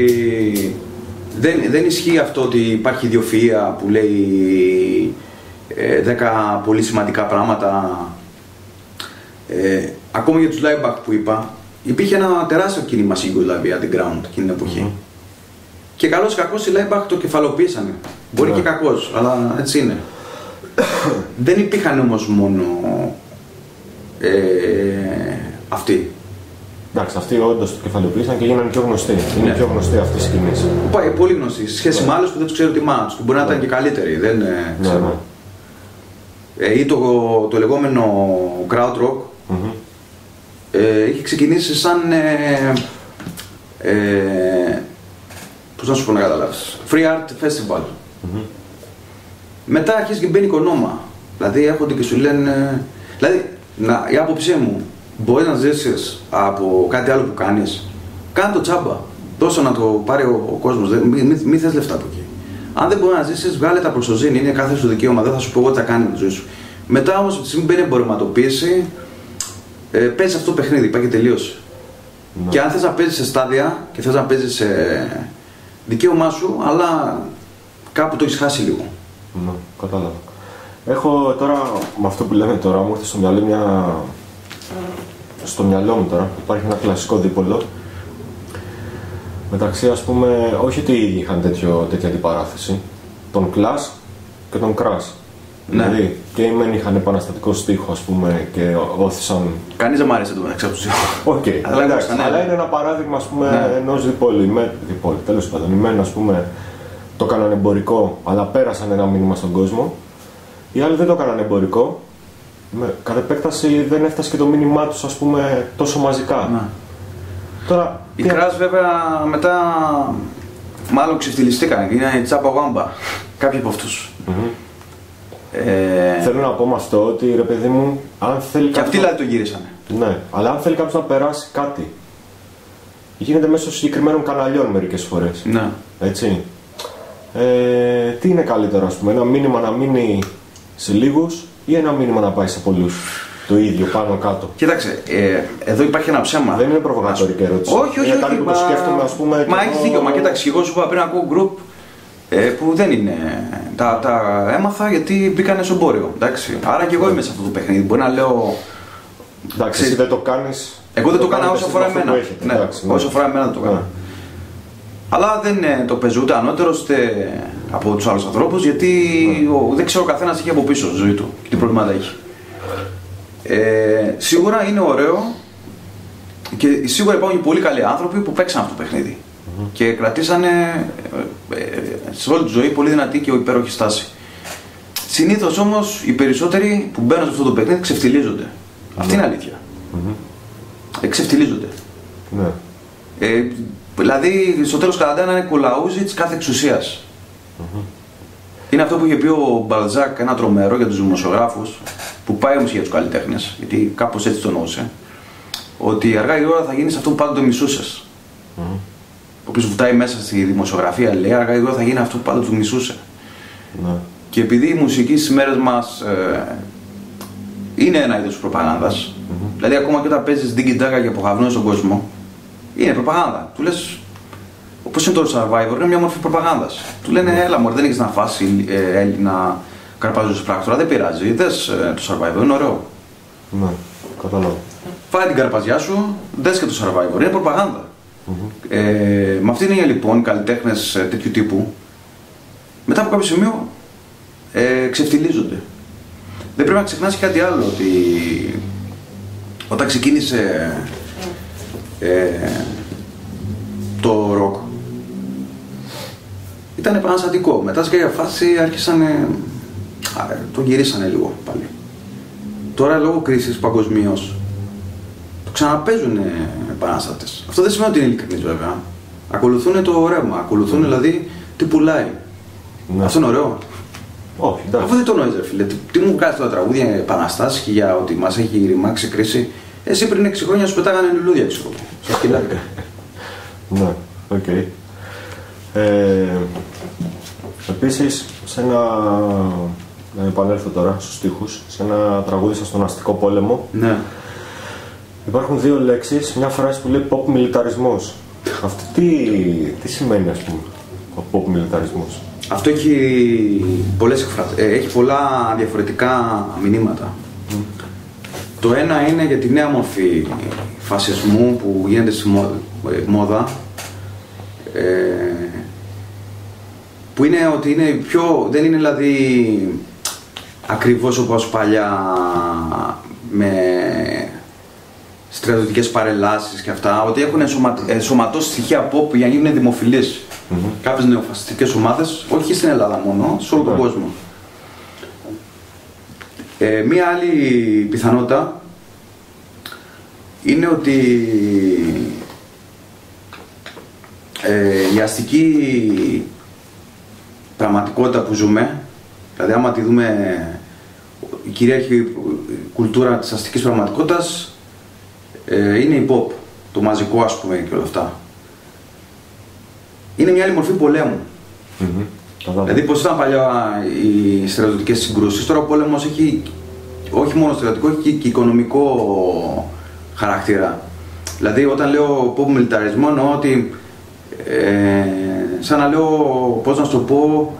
δεν ισχύει αυτό ότι υπάρχει ιδιοφυΐα που λέει 10 πολύ σημαντικά πράγματα ακόμα για τους Laibach που είπα, υπήρχε ένα τεράστιο κίνημα στη Ιουγκοσλαβία, underground, εκείνη την εποχή. Και καλώς ή κακώς οι Laibach το κεφαλοποίησανε. Μπορεί και κακώς, αλλά έτσι είναι. Δεν υπήρχαν όμως μόνο αυτοί. Εντάξει, αυτοί όντως το κεφαλαιοποίησαν και γίνανε πιο γνωστοί. Είναι πιο γνωστοί αυτή η σκηνή. Πολύ γνωστοί. Σε σχέση με άλλους που δεν τους ξέρω τη μάνα τους. Μπορεί να ήταν και καλύτεροι. Δεν ξέρω. Ή το λεγόμενο crowd rock είχε ξεκινήσει σαν. Πώς να σου πω να καταλάβεις. Free Art Festival. Μετά αρχίζει και μπαίνει οικονόμα. Δηλαδή έρχονται και σου λένε. Δηλαδή, η άποψή μου, μπορεί να ζήσεις από κάτι άλλο που κάνεις. Κάνε το τσάμπα. Δώσε να το πάρει ο κόσμος. Μην θες λεφτά από εκεί. Αν δεν μπορεί να ζήσεις, βγάλε τα προσωζήνη. Είναι κάθε σου δικαίωμα. Δεν θα σου πω εγώ τι θα κάνει με τη ζωή σου. Μετά όμως, τη στιγμή μπαίνει εμπορευματοποίηση, παίζει αυτό το παιχνίδι. Πάει και τελείωσε. Και αν θες να παίζεις σε στάδια και θες να παίζεις σε δικαίωμά σου, αλλά κάπου το έχεις χάσει λίγο. Ναι, κατάλαβα. Έχω τώρα, με αυτό που λέμε τώρα, μου έρθει στο μυαλό στο μυαλό μου τώρα, υπάρχει ένα κλασικό δίπολο. Μεταξύ, ας πούμε, όχι ότι οι ίδιοι είχαν τέτοια αντιπαράθεση, τον Clash και τον Crash. Ναι. Δηλαδή, και οι μεν είχαν επαναστατικό στίχο, ας πούμε, και όθησαν. Κανείς δεν μ' άρεσε το μεταξύ αυτούς. Οκ, αλλά είναι ένα παράδειγμα, ας πούμε, ενός διπόλου. Τέλος πάντων, οι μεν, ας πούμε, το έκαναν εμπορικό, αλλά πέρασαν ένα μήνυμα στον κόσμο. Οι άλλοι δεν το έκαναν εμπορικό. Κατ' επέκταση δεν έφτασε και το μήνυμά τους, ας πούμε, τόσο μαζικά. Ναι. Τώρα, οι Crash βέβαια μετά μάλλον ξεφτυλιστήκαν, είναι η τσάπα γουάμπα. Κάποιοι από αυτούς. Θέλω να πω με αυτό ότι, ρε παιδί μου, αν θέλει. Και αυτοί δηλαδή το γύρισανε. Ναι, αλλά αν θέλει κάποιος να περάσει κάτι, γίνεται μέσω συγκεκριμένων καναλιών μερικές φορές. Ναι. Έτσι. Τι είναι καλύτερο, ας πούμε, ένα μήνυμα να μείνει σε λίγους ή ένα μήνυμα να πάει σε πολλούς? Το ίδιο, πάνω κάτω. Κοίταξε, εδώ υπάρχει ένα ψέμα. Δεν είναι προβοκατορική ερώτηση. Όχι. Είναι κάτι που το σκέφτομαι, ας πούμε. Μα έχεις δίκιο. Μα κοίταξε, εγώ σου είπα πριν ακούω group που δεν είναι. Τα έμαθα γιατί μπήκανε στο εμπόριο. Εντάξει. Άρα και εγώ είμαι σε αυτό το παιχνίδι. Μπορεί να λέω. Εντάξει, εσύ δεν το κάνεις. Εγώ δεν το έκανα όσο αφορά εμένα. Όσο αφορά εμένα δεν το έκανα. Αλλά δεν το παίζω ούτε ανώτερος ούτε από τους άλλους ανθρώπους, γιατί δεν ξέρω ο καθένας έχει από πίσω τη ζωή του και τι προβλήματα έχει. Σίγουρα είναι ωραίο και σίγουρα υπάρχουν πολύ καλοί άνθρωποι που παίξαν αυτό το παιχνίδι και κρατήσανε σε όλη τη ζωή πολύ δυνατή και υπέροχη στάση. Συνήθως όμως οι περισσότεροι που μπαίνουν σε αυτό το παιχνίδι ξεφτιλίζονται. Αυτή είναι αλήθεια. Ξεφτιλίζονται. Δηλαδή, στο τέλος κατά είναι κολαούζι της κάθε εξουσίας. Είναι αυτό που είχε πει ο Μπαλζάκ, ένα τρομερό για τους δημοσιογράφους, που πάει όμως για τους καλλιτέχνες, γιατί κάπως έτσι το νοούσε, ότι αργά ή ώρα θα γίνεις αυτό που πάντοτε μισούσες. Ο οποίος βουτάει μέσα στη δημοσιογραφία, λέει, αργά ή ώρα θα γίνει αυτό που πάντοτε του μισούσε. Και επειδή η μουσική στις μέρες μας είναι ένα είδος προπαγάνδας, δηλαδή ακόμα και όταν παίζεις δίγκι-ντάγκα και αποχαυνώσεις τον κόσμο, είναι προπαγάνδα. Του λες, όπως είναι το Survivor, είναι μια μορφή προπαγάνδας. Του λένε, έλα μωρέ, δεν έχεις να φας Έλληνα καρπάζους πράκτορα, δεν πειράζει, δες το Survivor, είναι ωραίο. Ναι, κατάλαβα. Φάει την καρπαζιά σου, δες και το Survivor, είναι προπαγάνδα. Με αυτήν την έννοια λοιπόν, οι καλλιτέχνες τέτοιου τύπου, μετά από κάποιο σημείο ξεφτιλίζονται. Δεν πρέπει να ξεχνάς και κάτι άλλο, ότι όταν ξεκίνησε το ροκ ήταν επαναστατικό. Μετά σε κάποια φάση άρχισαν, το γυρίσανε λίγο πάλι. Τώρα λόγω κρίσης παγκοσμίως το ξαναπαίζουν επανάστατες. Αυτό δεν σημαίνει ότι είναι ειλικρινής βέβαια. Ακολουθούν το ρεύμα, ακολουθούν δηλαδή τι πουλάει. Ναι. Αυτό είναι ωραίο. Όχι, εντάξει. Αφού δεν το νόησε, φίλε. Τι μου κάνεις τώρα τραγούδια επαναστάσεις και για ότι μας έχει ρημάξει κρίση? Εσύ πριν 6 χρόνια σου πετάγανε λουλούδια, ξέρω. Στα σκυλάκια. Ναι, οκ. Επίσης, να επανέλθω τώρα στους στίχους, σε ένα τραγούδι σας στον αστικό πόλεμο. Ναι. Υπάρχουν 2 λέξεις, μια φράση που λέει pop μιλιταρισμός. Αυτό τι σημαίνει, ας πούμε, ο pop μιλιταρισμός? Αυτό έχει πολλές εκφράσεις, έχει πολλά διαφορετικά μηνύματα. Το ένα είναι για τη νέα μορφή φασισμού που γίνεται στη μόδα, που είναι ότι είναι δεν είναι δηλαδή ακριβώς όπως παλιά με στρατιωτικές παρελάσεις και αυτά, ότι έχουν ενσωματώσει στοιχεία pop για να γίνουν δημοφιλείς. Κάποιες νεοφασιστικές ομάδες, όχι στην Ελλάδα μόνο, σε όλο τον κόσμο. Μία άλλη πιθανότητα είναι ότι η αστική πραγματικότητα που ζούμε, δηλαδή άμα τη δούμε, η κυρίαρχη κουλτούρα της αστικής πραγματικότητας είναι η pop, το μαζικό ας πούμε και όλα αυτά. Είναι μια άλλη μορφή πολέμου. Δηλαδή πως ήταν παλιά οι στρατιωτικές συγκρούσεις, τώρα ο πόλεμος έχει όχι μόνο στρατιωτικό, έχει και οικονομικό χαρακτήρα. Δηλαδή όταν λέω pop μιλιταρισμό εννοώ ότι σαν να λέω, πώς να σου το πω,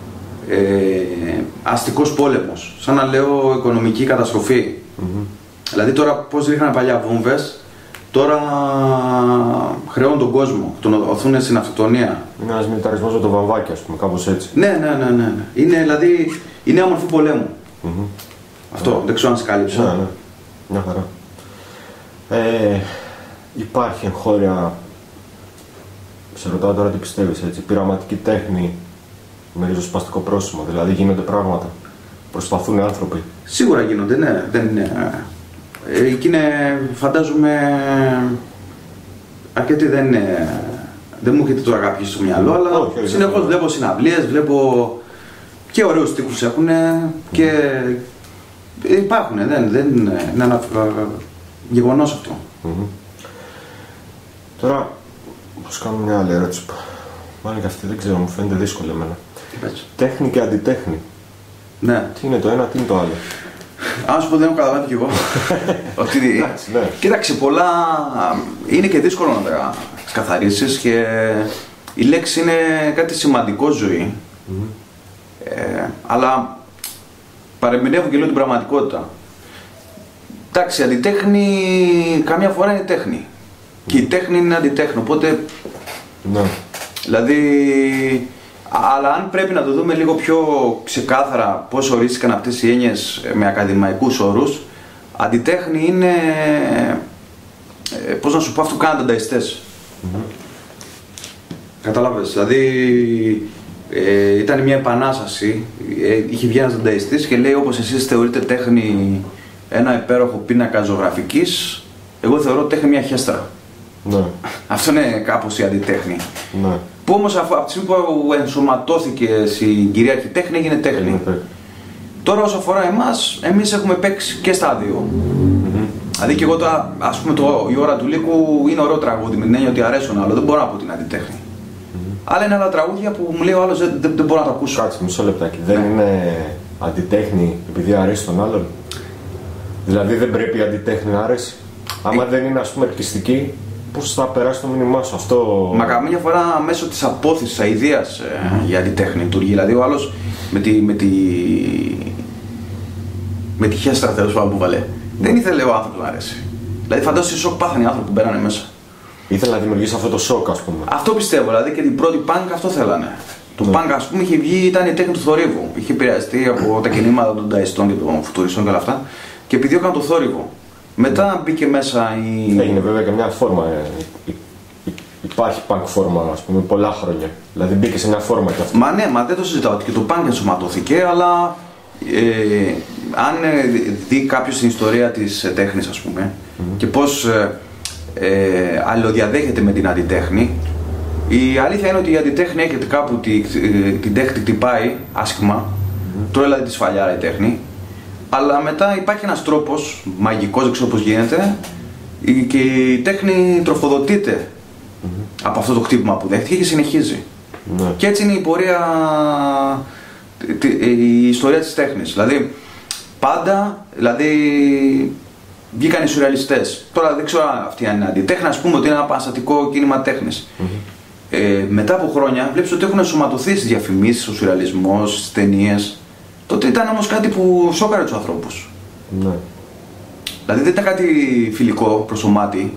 αστικός πόλεμος, σαν να λέω οικονομική καταστροφή. Δηλαδή τώρα πώς ρίχνανε παλιά βόμβες, τώρα χρεώνουν τον κόσμο, τον οθούν στην αυτοκτονία. Είναι ένας μιλιταρισμός με το βαμβάκι, ας πούμε, κάπως έτσι. Ναι. Είναι δηλαδή η νέα μορφή πολέμου. Αυτό, δεν ξέρω αν σε κάλυψα. Ναι, μια χαρά. Υπάρχει εγχώρια, σε ρωτάω τώρα τι πιστεύεις, έτσι, πειραματική τέχνη με ριζοσπαστικό πρόσημο, δηλαδή γίνονται πράγματα, προσπαθούν οι άνθρωποι. Σίγουρα γίνονται, ναι, δεν είναι. Εκεί είναι, φαντάζομαι, αρκετοί δεν μου έρχεται τώρα κάποιοι στο μυαλό, αλλά συνεχώς βλέπω συναυλίες, βλέπω και ωραίους στίχους έχουν και υπάρχουν, δεν είναι ένα γεγονός αυτό. Τώρα, πώς κάνω μια άλλη ερώτηση, μάλλον και αυτή δεν ξέρω, μου φαίνεται δύσκολη εμένα. Τέχνη και αντιτέχνη. Ναι. Τι είναι το ένα, τι είναι το άλλο. Αν σου πω δεν έχω καταλάβει κι εγώ. Ότι, ναι. Κοίταξε, πολλά είναι και δύσκολο να τα καθαρίσεις και η λέξη είναι κάτι σημαντικό ζωή. Αλλά παρεμηνεύουν και λίγο την πραγματικότητα. Εντάξει, αντιτέχνη καμιά φορά είναι τέχνη. Και η τέχνη είναι αντιτέχνη, οπότε... Ναι. Δηλαδή... Αλλά αν πρέπει να το δούμε λίγο πιο ξεκάθαρα πώς ορίστηκαν αυτές οι έννοιες με ακαδημαϊκούς όρους, αντιτέχνη είναι, πώς να σου πω, αυτό που κάνουν τανταϊστές. Κατάλαβες, δηλαδή ήταν μια επανάσταση, είχε βγει ένας τανταϊστής και λέει όπως εσείς θεωρείτε τέχνη ένα υπέροχο πίνακα ζωγραφικής, εγώ θεωρώ τέχνη μια χέστρα. Ναι. Αυτό είναι κάπως η αντιτέχνη. Ναι. Που όμως από τη στιγμή που ενσωματώθηκε στην κυρίαρχη τέχνη έγινε τέχνη. Τώρα όσο αφορά εμάς, εμείς έχουμε παίξει και στα δύο. Δηλαδή και εγώ τώρα, ας πούμε, η ώρα του Λύκου είναι ωραίο τραγούδι με την έννοια ότι αρέσουν άλλο, δεν μπορώ να πω την αντιτέχνη. Αλλά είναι άλλα τραγούδια που μου λέει ο άλλος δεν μπορώ να τα ακούσω. Κάτσε μισό λεπτάκι, δεν είναι αντιτέχνη επειδή αρέσει τον άλλον. Δηλαδή δεν πρέπει η αντιτέχνη να αρέσει. Άμα δεν είναι, ας πούμε, ελκυστική, πώς θα περάσει το μήνυμά σου αυτό. Μα καμία φορά μέσω της απόθεσης, αηδίας για αντιτέχνη λειτουργεί. Δηλαδή ο άλλος με τη χέστρα τέλος πάντων που βάλε. Δεν ήθελε ο άνθρωπος να αρέσει. Δηλαδή φαντάζομαι σοκ πάθανε οι άνθρωποι που μπαίνανε μέσα. Ήθελε να δημιουργήσει αυτό το σοκ, ας πούμε. Αυτό πιστεύω, δηλαδή και την πρώτη πανκ αυτό θέλανε. Το πανκ, ας πούμε, είχε βγει, ήταν η τέχνη του θορύβου. Είχε επηρεαστεί από τα κινήματα των νταϊστών και των φουτουριστών και όλα αυτά και επιδιώκαν το θόρυβο. Μετά μπήκε μέσα η... Έγινε βέβαια και μια φόρμα. Υπάρχει punk φόρμα, ας πούμε, πολλά χρόνια. Δηλαδή μπήκε σε μια φόρμα και αυτό. Μα ναι, μα δεν το συζητάω ότι και το punk ενσωματώθηκε, αλλά αν δει κάποιος την ιστορία της τέχνης, ας πούμε, και πώς αλληλοδιαδέχεται με την αντιτέχνη, η αλήθεια είναι ότι η αντιτέχνη έρχεται κάπου, την τέχνη χτυπάει άσχημα, τώρα δηλαδή τη σφαλιάρα η τέχνη. Αλλά μετά υπάρχει ένας τρόπος μαγικός, δεν ξέρω πώς γίνεται, και η τέχνη τροφοδοτείται από αυτό το χτύπημα που δέχτηκε και συνεχίζει. Ναι. Και έτσι είναι η πορεία, η ιστορία της τέχνης. Δηλαδή, πάντα, βγήκαν οι σουρεαλιστές. Τώρα δεν ξέρω αυτή αν είναι αντιτέχνη, ας πούμε ότι είναι ένα επαναστατικό κίνημα τέχνης. Μετά από χρόνια βλέπεις ότι έχουν ενσωματωθεί στις διαφημίσεις, ο σουρεαλισμός, στις ταινίες. Τότε ήταν όμως κάτι που σόκαρε τους ανθρώπους. Ναι. Δηλαδή δεν ήταν κάτι φιλικό προς το μάτι.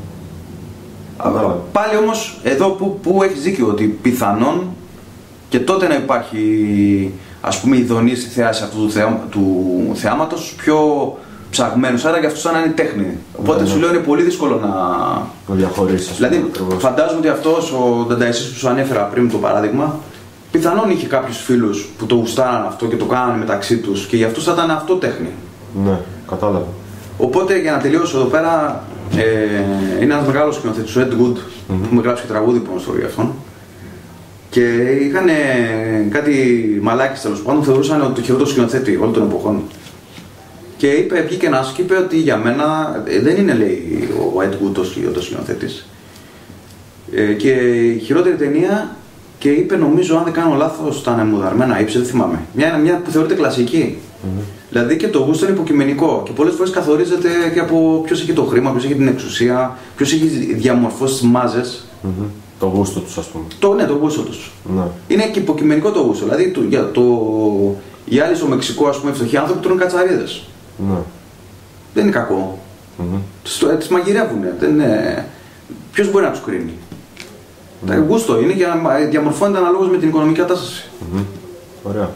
Πάλι όμως εδώ που έχεις δίκιο, ότι πιθανόν και τότε να υπάρχει, ας πούμε, ειδονή στη θέαση αυτού του θεάματος πιο ψαγμένος, άρα για αυτό σαν να είναι τέχνη. Οπότε σου λέω είναι πολύ δύσκολο να διαχωρίσεις. Δηλαδή φαντάζομαι ότι αυτός ο δανταϊστής που σου ανέφερα πριν το παράδειγμα, πιθανόν είχε κάποιους φίλους που το γουστάραν αυτό και το κάνανε μεταξύ τους και για αυτούς θα ήταν αυτό τέχνη. Ναι, κατάλαβα. Οπότε για να τελειώσω εδώ πέρα, είναι ένας μεγάλος σκηνοθέτης, ο Ed Wood, που έχουμε γράψει και τραγούδι που για αυτόν. Και είχαν κάτι μαλάκες τέλος πάντων, θεωρούσαν ότι το χειρότερο σκηνοθέτη όλων των εποχών. Και βγήκε ένας και είπε ότι για μένα δεν είναι, λέει, ο Ed Wood ο σκηνοθέτης. Και η χειρότερη ταινία, και είπε, νομίζω, αν δεν κάνω λάθος, τα ανεμοδαρμένα ύψη, δεν θυμάμαι. Μια που θεωρείται κλασική. Δηλαδή και το γούστο είναι υποκειμενικό και πολλές φορές καθορίζεται και από ποιος έχει το χρήμα, ποιος έχει την εξουσία, ποιος έχει διαμορφώσει τις μάζες. Το γούστο τους, ας πούμε. Ναι, το γούστο τους. Ναι. Είναι και υποκειμενικό το γούστο. Δηλαδή οι άλλοι στο Μεξικό, ας πούμε, φτωχοί άνθρωποι τρώνε κατσαρίδες. Ναι. Δεν είναι κακό. Τις μαγειρεύουν. Ποιος μπορεί να τους κρίνει. Το γούστο είναι και να διαμορφώνεται αναλόγως με την οικονομική κατάσταση. Ωραία.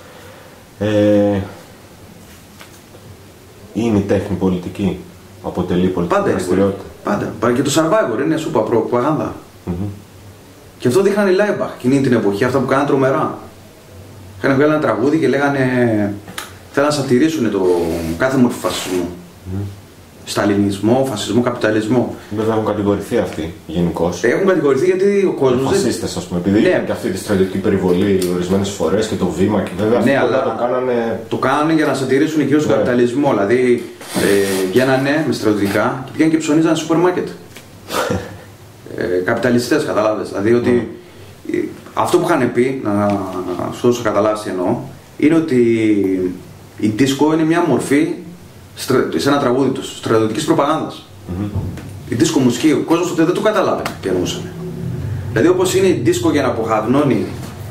Είναι η τέχνη πολιτική, αποτελεί πολιτική δραστηριότητα. Πάντα. Και το Survivor είναι σούπα προπαγάνδα. Και αυτό δείχνανε οι Λάιμπαχ εκείνη την εποχή, αυτά που κάνανε τρομερά. Είχαν βγάλει ένα τραγούδι και λέγανε, θέλαν να σατηρήσουν το κάθε μορφή φασισμού. Σταλινισμό, φασισμό, καπιταλισμό. Βέβαια έχουν κατηγορηθεί αυτοί γενικώς. Έχουν κατηγορηθεί γιατί ο κόσμος. Οι φασίστες, ας πούμε, επειδή είχαν και αυτή τη στρατιωτική περιβολή ορισμένες φορές και το βήμα. Και βέβαια ναι, αυτό αλλά το κάνανε για να σατηρήσουν κυρίως τον καπιταλισμό. Δηλαδή βγαίνανε με στρατιωτικά και πήγαν και ψωνίζανε στο σούπερ μάρκετ. Καπιταλιστές, καταλάβες. Δηλαδή ότι αυτό που είχαν πει, να σου δώσω καταλάβεις τι εννοώ, είναι ότι η δίσκο είναι μια μορφή σε ένα τραγούδι τους, στρατιωτικής προπαγάνδας. Η δίσκο μουσική, ο κόσμος τότε δεν το καταλάβαινε τι εννοούσαν. Δηλαδή όπως είναι η δίσκο για να αποχαδνώνει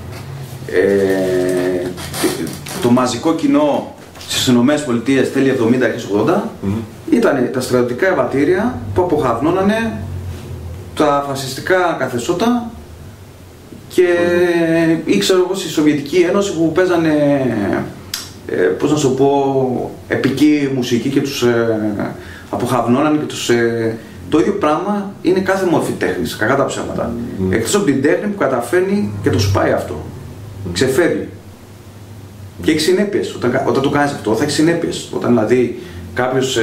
το μαζικό κοινό στις ΗΠΑ τέλη 70 αρχές 80, ήταν τα στρατιωτικά ευατήρια που αποχαδνώνανε τα φασιστικά καθεστώτα και ήξερα εγώ στη Σοβιετική Ένωση που παίζανε, πώς να σου πω, επική μουσική και τους αποχαυνώναν και τους... Το ίδιο πράγμα είναι κάθε μορφή τέχνης, κακά τα ψέματα. Εκτός από την τέχνη που καταφέρνει και το σπάει αυτό. Ξεφεύγει. Και έχει συνέπειες. Όταν το κάνεις αυτό θα έχει συνέπειες. Όταν δηλαδή κάποιος...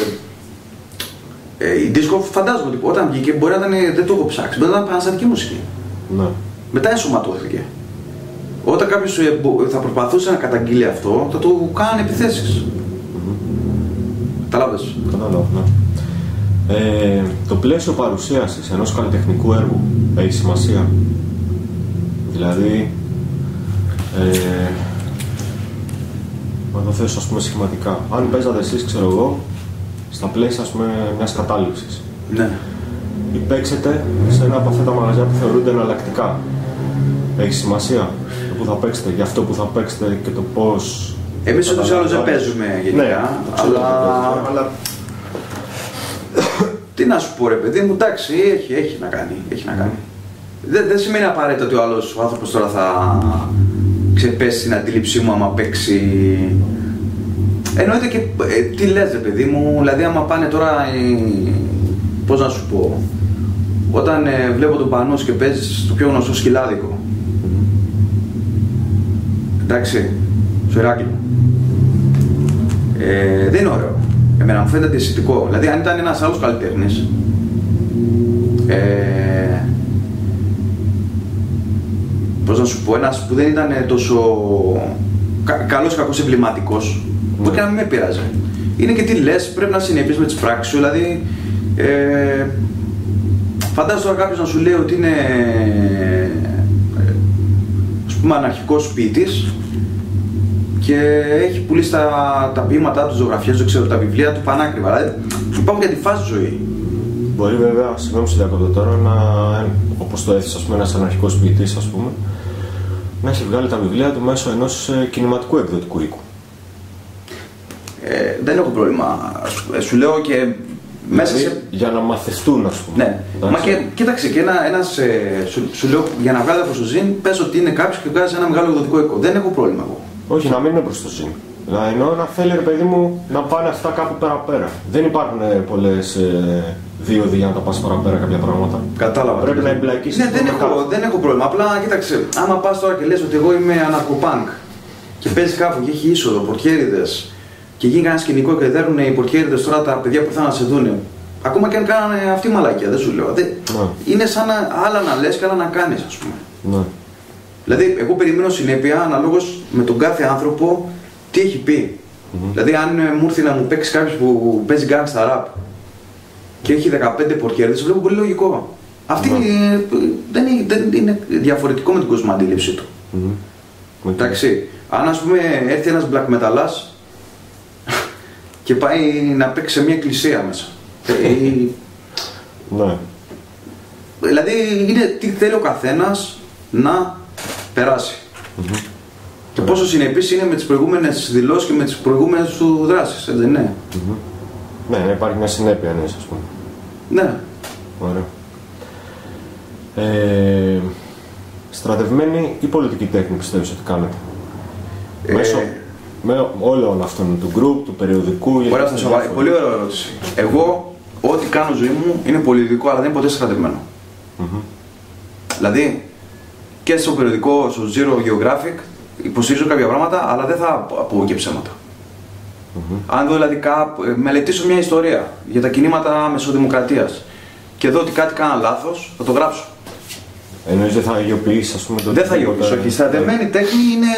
η δίσκο φαντάζομαι ότι όταν βγήκε μπορεί να ήταν, δεν το έχω ψάξει, μπορεί να ήταν επαναστατική μουσική. Μετά ενσωματώθηκε. Όταν κάποιος θα προσπαθούσε να καταγγείλει αυτό, θα του κάνανε επιθέσεις. Καταλάβες. Κατάλαβα, ναι. Το πλαίσιο παρουσίασης ενός καλλιτεχνικού έργου έχει σημασία. Δηλαδή, να το θέσω, ας πούμε, σχηματικά. Αν παίζατε εσείς, ξέρω εγώ, στα πλαίσια, ας πούμε, μιας κατάληψης. Ναι. Ή παίξετε σε ένα από αυτά τα μαγαζιά που θεωρούνται εναλλακτικά. Έχει σημασία το που θα παίξετε, για αυτό που θα παίξετε και το πώς. Εμείς ούτως ή άλλως δεν παίζουμε γενικά, ναι, αλλά... Τι να σου πω, ρε παιδί μου, εντάξει, έχει να κάνει. Δεν σημαίνει απαραίτητα ότι ο άλλος ο άνθρωπος τώρα θα ξεπέσει την αντίληψή μου άμα παίξει. Εννοείται και τι λες, ρε παιδί μου, δηλαδή άμα πάνε τώρα, πώς να σου πω, όταν βλέπω τον Πανός και παίζεις το πιο γνωστό σκυλάδικο, εντάξει, στο Ηράκλειο, δεν είναι ωραίο. Εμένα μου φαίνεται αντισηπτικό. Δηλαδή αν ήταν ένας άλλος καλλιτέχνης, πώς να σου πω, ένας που δεν ήταν τόσο καλός ή κακός εμβληματικός, μπορεί και να μην με πειράζει. Είναι και τι λες, πρέπει να συνεπείς με τις πράξεις σου, δηλαδή φαντάζεσαι τώρα κάποιος να σου λέει ότι είναι, ας πούμε, αναρχικός ποιητής και έχει πουλήσει τα ποίηματά του, ζωγραφιές, δεν ξέρω, τα βιβλία του πανάκριβα. Δηλαδή υπάρχουν και αντιφάσεις στη ζωή. Μπορεί βέβαια, συγγνώμη σε διακόπτω τώρα, όπως το έθεσε, ας πούμε, ένας αναρχικός ποιητής, ας πούμε, να έχει βγάλει τα βιβλία του μέσω ενός κινηματικού εκδοτικού οίκου. δεν έχω πρόβλημα. Σου λέω και μέσα δηλαδή, σε... για να μαθευτούν, ας πούμε. Ναι. Μα και κοίταξε, και σου λέω για να βγάλει προς το ζήν, πες ότι είναι κάποιος και βγάζει ένα μεγάλο εκδοτικό οίκο. Δεν έχω πρόβλημα εγώ. Όχι, να μην είναι προς το ζήν. Δηλαδή, εννοώ να θέλει, ρε παιδί μου, να πάνε αυτά κάπου παραπέρα. Δεν υπάρχουν πολλές δίωδοι για να τα πας παραπέρα κάποια πράγματα. Κατάλαβα. Πρέπει να εμπλακείς. Ναι, δεν έχω πρόβλημα. Απλά κοίταξε, άμα πας τώρα και λες ότι εγώ είμαι αναρκοπάνκ και παίζει κάπου και έχει είσοδο, πορτιέριδες και γίνει ένα σκηνικό και δέρνουν οι πορτιέριδες τώρα τα παιδιά που θα να σε δούνε. Ακόμα και αν κάνανε αυτή μαλακία, δεν σου λέω. Ναι. Είναι σαν άλλα να λες και άλλα να κάνεις, ας πούμε. Ναι. Δηλαδή, εγώ περιμένω συνέπεια αναλόγως με τον κάθε άνθρωπο τι έχει πει. Δηλαδή, αν μου έρθει να μου παίξει κάποιος που παίζει gangsta rap και έχει 15 πορτιέριδες, βλέπω πολύ λογικό. Αυτή δεν είναι διαφορετικό με την κόσμο αντίληψή του. Εντάξει, αν ας πούμε έρθει ένας black metalάς και πάει να παίξει σε μια εκκλησία μέσα. Ναι. Δηλαδή είναι τι θέλει ο καθένας να περάσει. Και πόσο συνεπής είναι με τις προηγούμενες δηλώσεις και με τις προηγούμενες του δράσεις, δεν είναι. Ναι, να υπάρχει μια συνέπεια, ναι, ας πούμε. Ναι. Ωραία. Στρατευμένη ή πολιτική τέχνη πιστεύεις ότι κάνετε? Μέσω με όλων αυτών του group, του περιοδικού... Ωραία, πολύ ωραία ερώτηση. Εγώ, ό,τι κάνω ζωή μου είναι πολιτικό, αλλά δεν είναι ποτέ στρατευμένο. Δηλαδή, και στο περιοδικό, στο Zero Geographic, υποστηρίζω κάποια πράγματα, αλλά δεν θα πω και ψέματα. Αν δω δηλαδή μελετήσω μια ιστορία για τα κινήματα μεσοδημοκρατίας και δω ότι κάτι κάνα λάθος, θα το γράψω. Εννοείς δεν θα αγιοποιήσεις, ας πούμε, το... Δεν θα αγιοποιήσω. Η στρατευμένη τέχνη είναι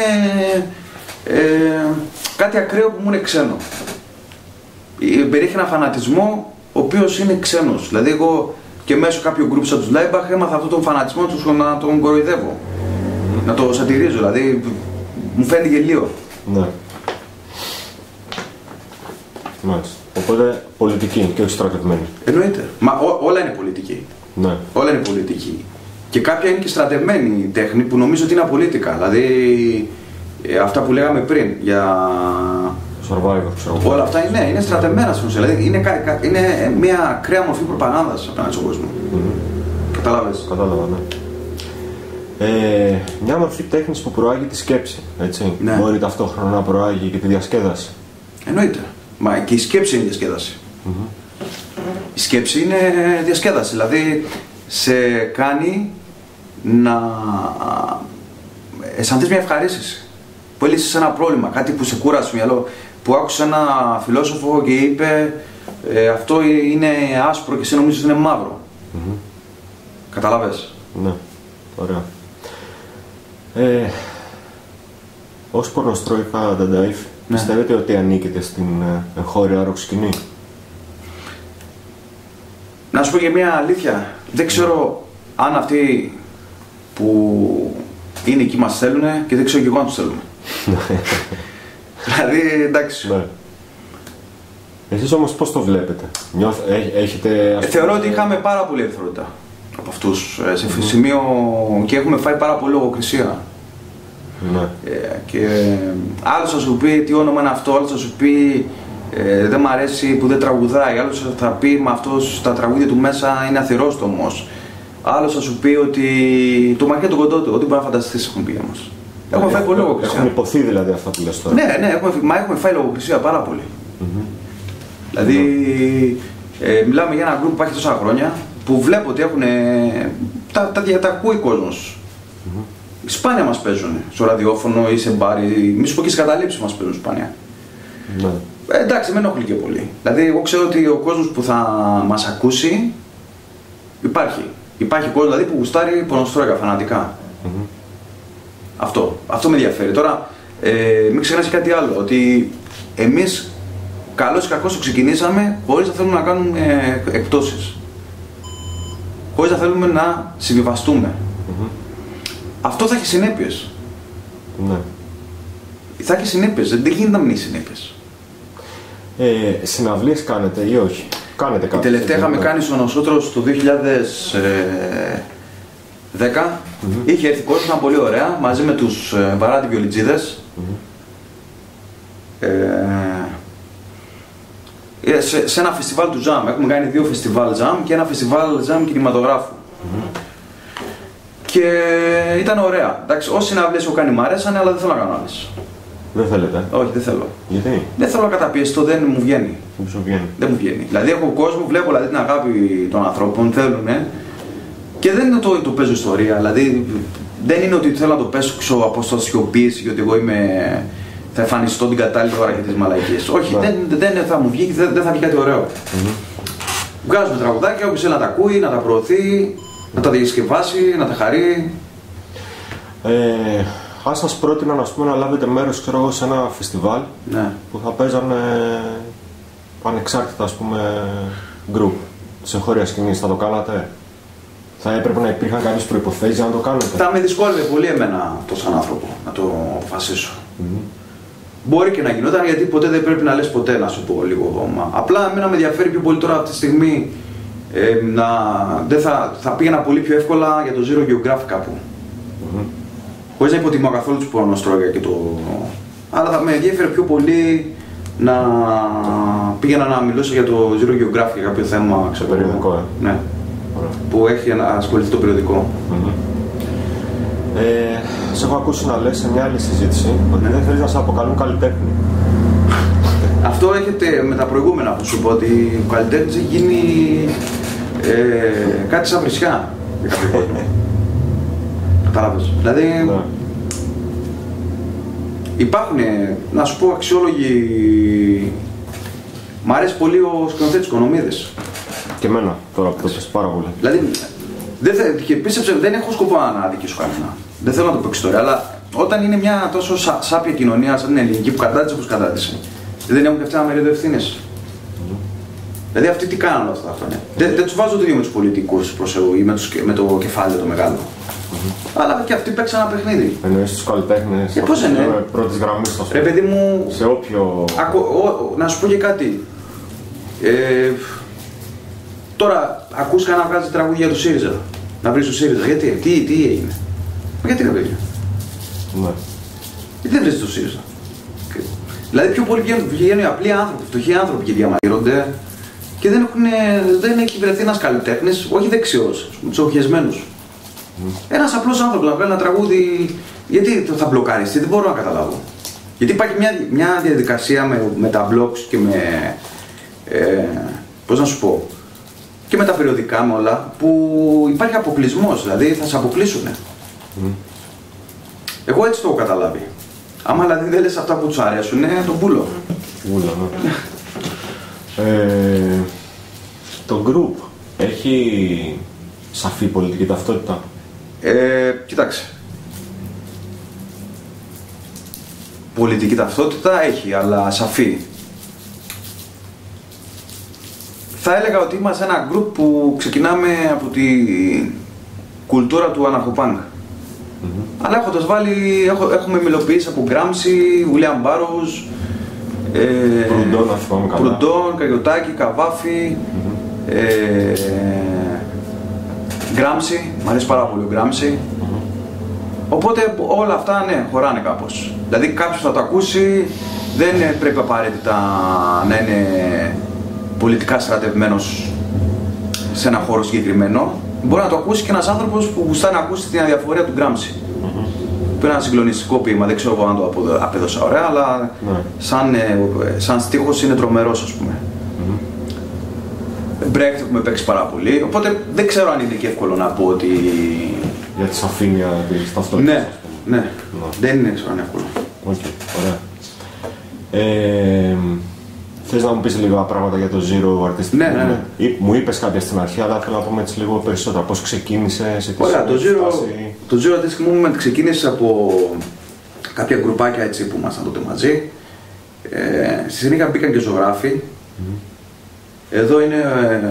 κάτι ακραίο που μου είναι ξένο. Περιέχει ένα φανατισμό ο οποίος είναι ξένος. Δηλαδή εγώ και μέσω κάποιου γκρουπ σαν τους Λάιμπαχ έμαθα αυτόν τον φανατισμό τους να τον κοροϊδεύω. Να το σατυρίζω, δηλαδή μου φαίνεται γελίο. Ναι. Μάλιστα. Οπότε πολιτική και όχι στρατευμένη. Εννοείται. Μα όλα είναι πολιτική. Ναι. Όλα είναι πολιτική. Και κάποια είναι και στρατευμένη τέχνη που νομίζω ότι είναι απολύτικα. Δηλαδή αυτά που λέγαμε πριν για Survivor, ξέρω. Όλα αυτά είναι στρατευμένα στην ουσία. Δηλαδή είναι μια ακραία μορφή προπαγάνδας απέναντι στον κόσμο. Κατάλαβες. Κατάλαβα, ναι. Μια μορφή τέχνης που προάγει τη σκέψη, έτσι. Ναι. Μπορεί ταυτόχρονα να προάγει και τη διασκέδαση. Εννοείται. Μα και η σκέψη είναι διασκέδαση. Η σκέψη είναι διασκέδαση. Δηλαδή σε κάνει να αισθανθείς μια ευχαρίστηση. Που έλυσες ένα πρόβλημα, κάτι που σε κούρασε στο μυαλό. Που άκουσε ένα φιλόσοφο και είπε αυτό είναι άσπρο και εσύ νομίζεις ότι είναι μαύρο. Καταλάβες. Ναι, ωραία. Ως πορνοστρόικα Dadaif, πιστεύετε ότι ανήκετε στην εγχώρια rock σκηνή? Να σου πω και μια αλήθεια, δεν ξέρω αν αυτοί που είναι εκεί μας θέλουν και δεν ξέρω και εγώ αν τους θέλουμε. Δηλαδή, εντάξει. Ναι. Εσείς όμως πώς το βλέπετε? Έχετε... Θεωρώ ότι είχαμε πάρα πολύ ελευθερότητα από αυτούς σε σημείο και έχουμε φάει πάρα πολύ λογοκρισία. Ναι. Και άλλος θα σου πει τι όνομα είναι αυτό, άλλος θα σου πει δεν μ' αρέσει που δεν τραγουδάει, άλλος θα πει με αυτός τα τραγούδια του μέσα είναι αθυρόστομος, άλλος θα σου πει ότι το μαχαίρι του κοντό του, ό,τι μπορεί να φανταστείς έχουν πει για μας. Έχουμε φάει πολύ λογοκρισία. Έχουν υποθεί δηλαδή αυτά που λες τώρα. Ναι, έχουμε φάει λογοκρισία πάρα πολύ. Δηλαδή μιλάμε για ένα γκρουπ που υπάρχει τόσα χρόνια που βλέπω ότι έχουν τα ακούει κόσμος. Σπάνια μας παίζουν στο ραδιόφωνο ή σε μπάρι, μη σου πω και στις καταλήψεις μας παίζουν σπάνια. Ναι. Εντάξει, με ενοχλεί και πολύ. Δηλαδή, εγώ ξέρω ότι ο κόσμος που θα μας ακούσει υπάρχει. Υπάρχει κόσμος δηλαδή, που γουστάρει πορνοστρόικα φανατικά. Αυτό με ενδιαφέρει. Τώρα, μην ξεχνάς κάτι άλλο, ότι εμείς καλώς ή κακώς το ξεκινήσαμε χωρίς να θέλουμε να κάνουμε εκπτώσεις. Χωρίς να θέλουμε να συμβιβαστούμε. Αυτό θα έχει συνέπειες. Ναι. Θα έχει συνέπειες, δεν γίνεται να μην έχει συνέπειες. Συναυλίες κάνετε ή όχι? Κάνετε κάτι? Η τελευταία είχαμε κάνει στο Νοσότρος το 2010. Είχε έρθει κόσμος, ήταν πολύ ωραία, μαζί με τους Βαράτη Βιολιτζίδες. σε ένα φεστιβάλ του Jam. Έχουμε κάνει 2 φεστιβάλ Jam και ένα φεστιβάλ Jam κινηματογράφου. Και ήταν ωραία. Εντάξει, όσοι συναυλίες έχω κάνει μ' αρέσανε, αλλά δεν θέλω να κάνω άλλες. Δεν θέλετε? Όχι, δεν θέλω. Γιατί? Δεν θέλω να καταπιεστώ, δεν μου βγαίνει. Δεν μου βγαίνει. Δηλαδή έχω κόσμο, βλέπω δηλαδή, την αγάπη των ανθρώπων, θέλουν και δεν είναι το παίζω ιστορία. Δηλαδή δεν είναι ότι θέλω να το πέσω από στο σιωπής και ότι εγώ θα εμφανιστώ την κατάλληλη ώρα για τις μαλακίες. Όχι, δεν θα μου βγει, δεν θα βγει κάτι ωραίο. Βγάζουμε τραγουδάκια, όποιος θέλει να τα ακούει, να τα προωθεί, να τα διασκευάσει, να τα χαρεί. Αν σας πρότειναν να λάβετε μέρος σε ένα φεστιβάλ που θα παίζανε ανεξάρτητα γκρουπ της εγχώριας σκηνής, θα το κάνατε? Θα έπρεπε να υπήρχαν κάποιες προϋποθέσεις για να το κάνετε? Θα με δυσκόλευε πολύ εμένα αυτό σαν άνθρωπο να το αποφασίσω. Μπορεί και να γινόταν, γιατί ποτέ δεν πρέπει να λες ποτέ, να σου πω λίγο ακόμα. Απλά εμένα με ενδιαφέρει πιο πολύ τώρα αυτή τη στιγμή θα πήγαινα πολύ πιο εύκολα για το Zero Geographic κάπου. Χωρίς να υποτιμώ καθόλου τους πορνοστρόγια και αλλά θα με ενδιαφέρει πιο πολύ να πήγαινα να μιλήσω για το Zero Geographic, για κάποιο θέμα, ξέρω. Περιοδικό, Ναι. Που έχει ασχοληθεί το περιοδικό. Σε έχω ακούσει να λες σε μια άλλη συζήτηση ότι δεν θέλεις να σε αποκαλούν καλλιτέχνη. Αυτό έρχεται με τα προηγούμενα που σου είπα, ότι ο καλλιτέχνης έχει γίνει κάτι σαν βρισιά για κάποιο κόσμο. Κατάλαβες. Δηλαδή υπάρχουν, να σου πω, αξιόλογοι. Μ' αρέσει πολύ ο σκηνοθέτης Κονομίδης. Και εμένα τώρα που το πες πάρα πολύ. Δηλαδή, πίστεψε, δεν έχω σκοπό να αδικήσω κανένα. Δεν θέλω να το πω ιστορία, αλλά όταν είναι μια τόσο σάπια κοινωνία σαν την ελληνική που κατάτησε όπως κατάτησε, δεν έχουν και αυτά ένα μερίδιο ευθύνες. Δηλαδή αυτοί τι κάνουν όλα αυτά τα χρόνια. Δεν τους βάζω το ίδιο με τους πολιτικούς ή με το κεφάλαιο το μεγάλο. Αλλά και αυτοί παίξαν ένα παιχνίδι. Εννοείς τους καλλιτέχνες, πώς είναι, πρώτης γραμμής, ρε παιδί μου, σε όποιο... Να σου πω και κάτι. Τώρα ακούς κανένα να βγάζει τραγούδια για το ΣΥΡΙΖΑ. Να βρεις το ΣΥΡΙΖΑ. Γιατί, τι έγινε. Γιατί ρε παιδιά. Γιατί δεν βρεις το ΣΥΡΙΖΑ. Δηλαδή πιο πολύ βγαίνουν οι απλοί άνθρωποι, φτωχοί άνθρωποι και διαμαρτύρονται και δεν έχει βρεθεί ένας καλλιτέχνης, όχι δεξιός, τσοχιασμένος. Ένας απλός άνθρωπος να βγάλει ένα τραγούδι, γιατί θα μπλοκαριστεί, δεν μπορώ να καταλάβω. Γιατί υπάρχει μια διαδικασία με τα blogs και πώς να σου πω, και με τα περιοδικά με όλα, που υπάρχει αποκλεισμός, δηλαδή θα σε αποκλείσουν. Εγώ έτσι το έχω καταλάβει. Άμα δηλαδή δεν λες αυτά που τους αρέσουν, τον πούλο. Το group έχει σαφή πολιτική ταυτότητα? Κοίταξε. Πολιτική ταυτότητα έχει, αλλά σαφή. Θα έλεγα ότι είμαστε ένα group που ξεκινάμε από τη κουλτούρα του αναρχοπάνκ. Αλλά έχοντας βάλει, έχουμε μιλοποιήσει από Γκράμψη, William Burroughs, Προυντόν, Καγιωτάκη, Καβάφη, Γκράμψη, μου αρέσει πάρα πολύ ο Γκράμψη. Οπότε όλα αυτά ναι, χωράνε κάπως. Δηλαδή κάποιος θα το ακούσει, δεν πρέπει απαραίτητα να είναι πολιτικά στρατευμένος σε ένα χώρο συγκεκριμένο. Μπορεί να το ακούσει και ένας άνθρωπος που γουστάει να ακούσει την αδιαφορία του Γκράμψη. Που είναι ένα συγκλονιστικό ποίημα, δεν ξέρω αν το απέδωσα ωραία, αλλά σαν στίχος είναι τρομερός, ας πούμε. Μπρέχτ έχουμε παίξει πάρα πολύ, οπότε δεν ξέρω αν είναι και εύκολο να πω ότι... Για τη σαφήνεια της ταυτότητας. Ναι, δεν είναι εύκολο. Ωραία. Θες να μου πεις λίγα πράγματα για το Zero Artistic? Ναι. Μου είπες κάποια στην αρχή, αλλά θέλω να πούμε έτσι λίγο περισσότερα. Πώς ξεκίνησε, σε τι το Zero Artistic Movement ξεκίνησε από κάποια γκρουπάκια έτσι που ήμασταν τότε μαζί. Στη συνέχεια μπήκαν και ζωγράφοι. Εδώ είναι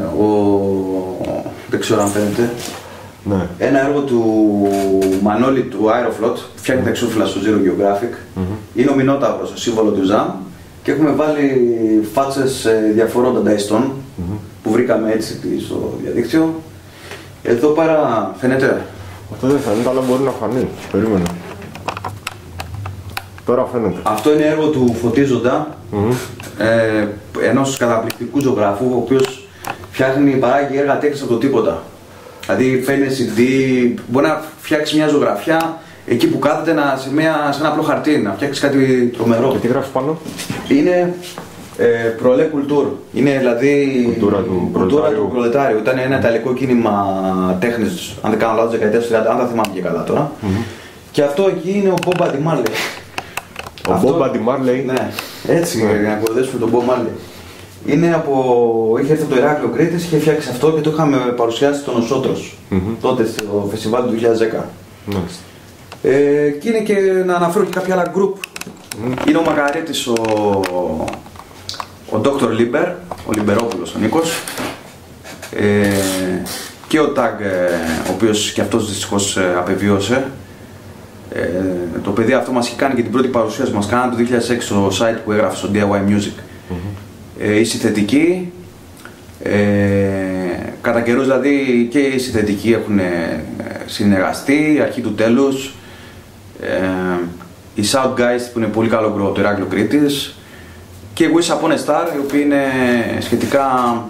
δεν ξέρω αν φαίνεται. Ναι. Ένα έργο του Μανώλη του Aeroflot που φτιάχνει τα εξώφυλλα στο Zero Geographic. Είναι ο Μινόταυρος, το σύμβολο του Ζαμ. Και έχουμε βάλει φάτσες διαφορών δανταϊστών που βρήκαμε έτσι στο διαδίκτυο. Εδώ πέρα φαίνεται. Αυτό δεν φαίνεται, αλλά μπορεί να φανεί. Περίμενα. Τώρα φαίνεται. Αυτό είναι έργο του Φωτίζοντα, ενός καταπληκτικού ζωγράφου, ο οποίος παράγει έργα τέχνης από το τίποτα. Δηλαδή φέρνει CD, μπορεί να φτιάξει μια ζωγραφιά εκεί που κάθεται σε ένα απλό χαρτί, να φτιάξει κάτι τρομερό. Και τι γράφει πάνω? Είναι Προλέ Κουλτούρ. Είναι δηλαδή κουλτούρα του προλετάριου. Ήταν ένα ιταλικό κίνημα τέχνης, αν δεν κάνω λάθος, δεκαετίας του 30, αν δεν θυμάμαι και καλά τώρα. Και αυτό εκεί είναι ο Bob Marley. Ο Bob Marley. Ναι, έτσι για να κορδέσουμε τον Bob Marley. Είχε έρθει από το Ηράκλειο Κρήτης, είχε φτιάξει αυτό και το είχαμε παρουσιάσει στον Οσότρος, τότε στο φεστιβάλ του 2010. Και είναι και να αναφέρω και κάποια άλλα group. Είναι ο Μαργαρίτης, ο Dr. Liber, ο Λιμπερόπουλος ο Νίκος, και ο Tag, ο οποίος και αυτός δυστυχώς απεβίωσε. Το παιδί αυτό μας είχε κάνει και την πρώτη παρουσίαση μας κάνανε το 2006 στο site που έγραφε στο DIY Music. Η συνθετική, κατά καιρούς δηλαδή και οι συνθετικοί έχουν συνεργαστεί, αρχή του τέλους. Οι South Guys που είναι πολύ καλό γκρουπ από το Ηράκλειο Κρήτης και η Wish Upon a Star, η οποία είναι σχετικά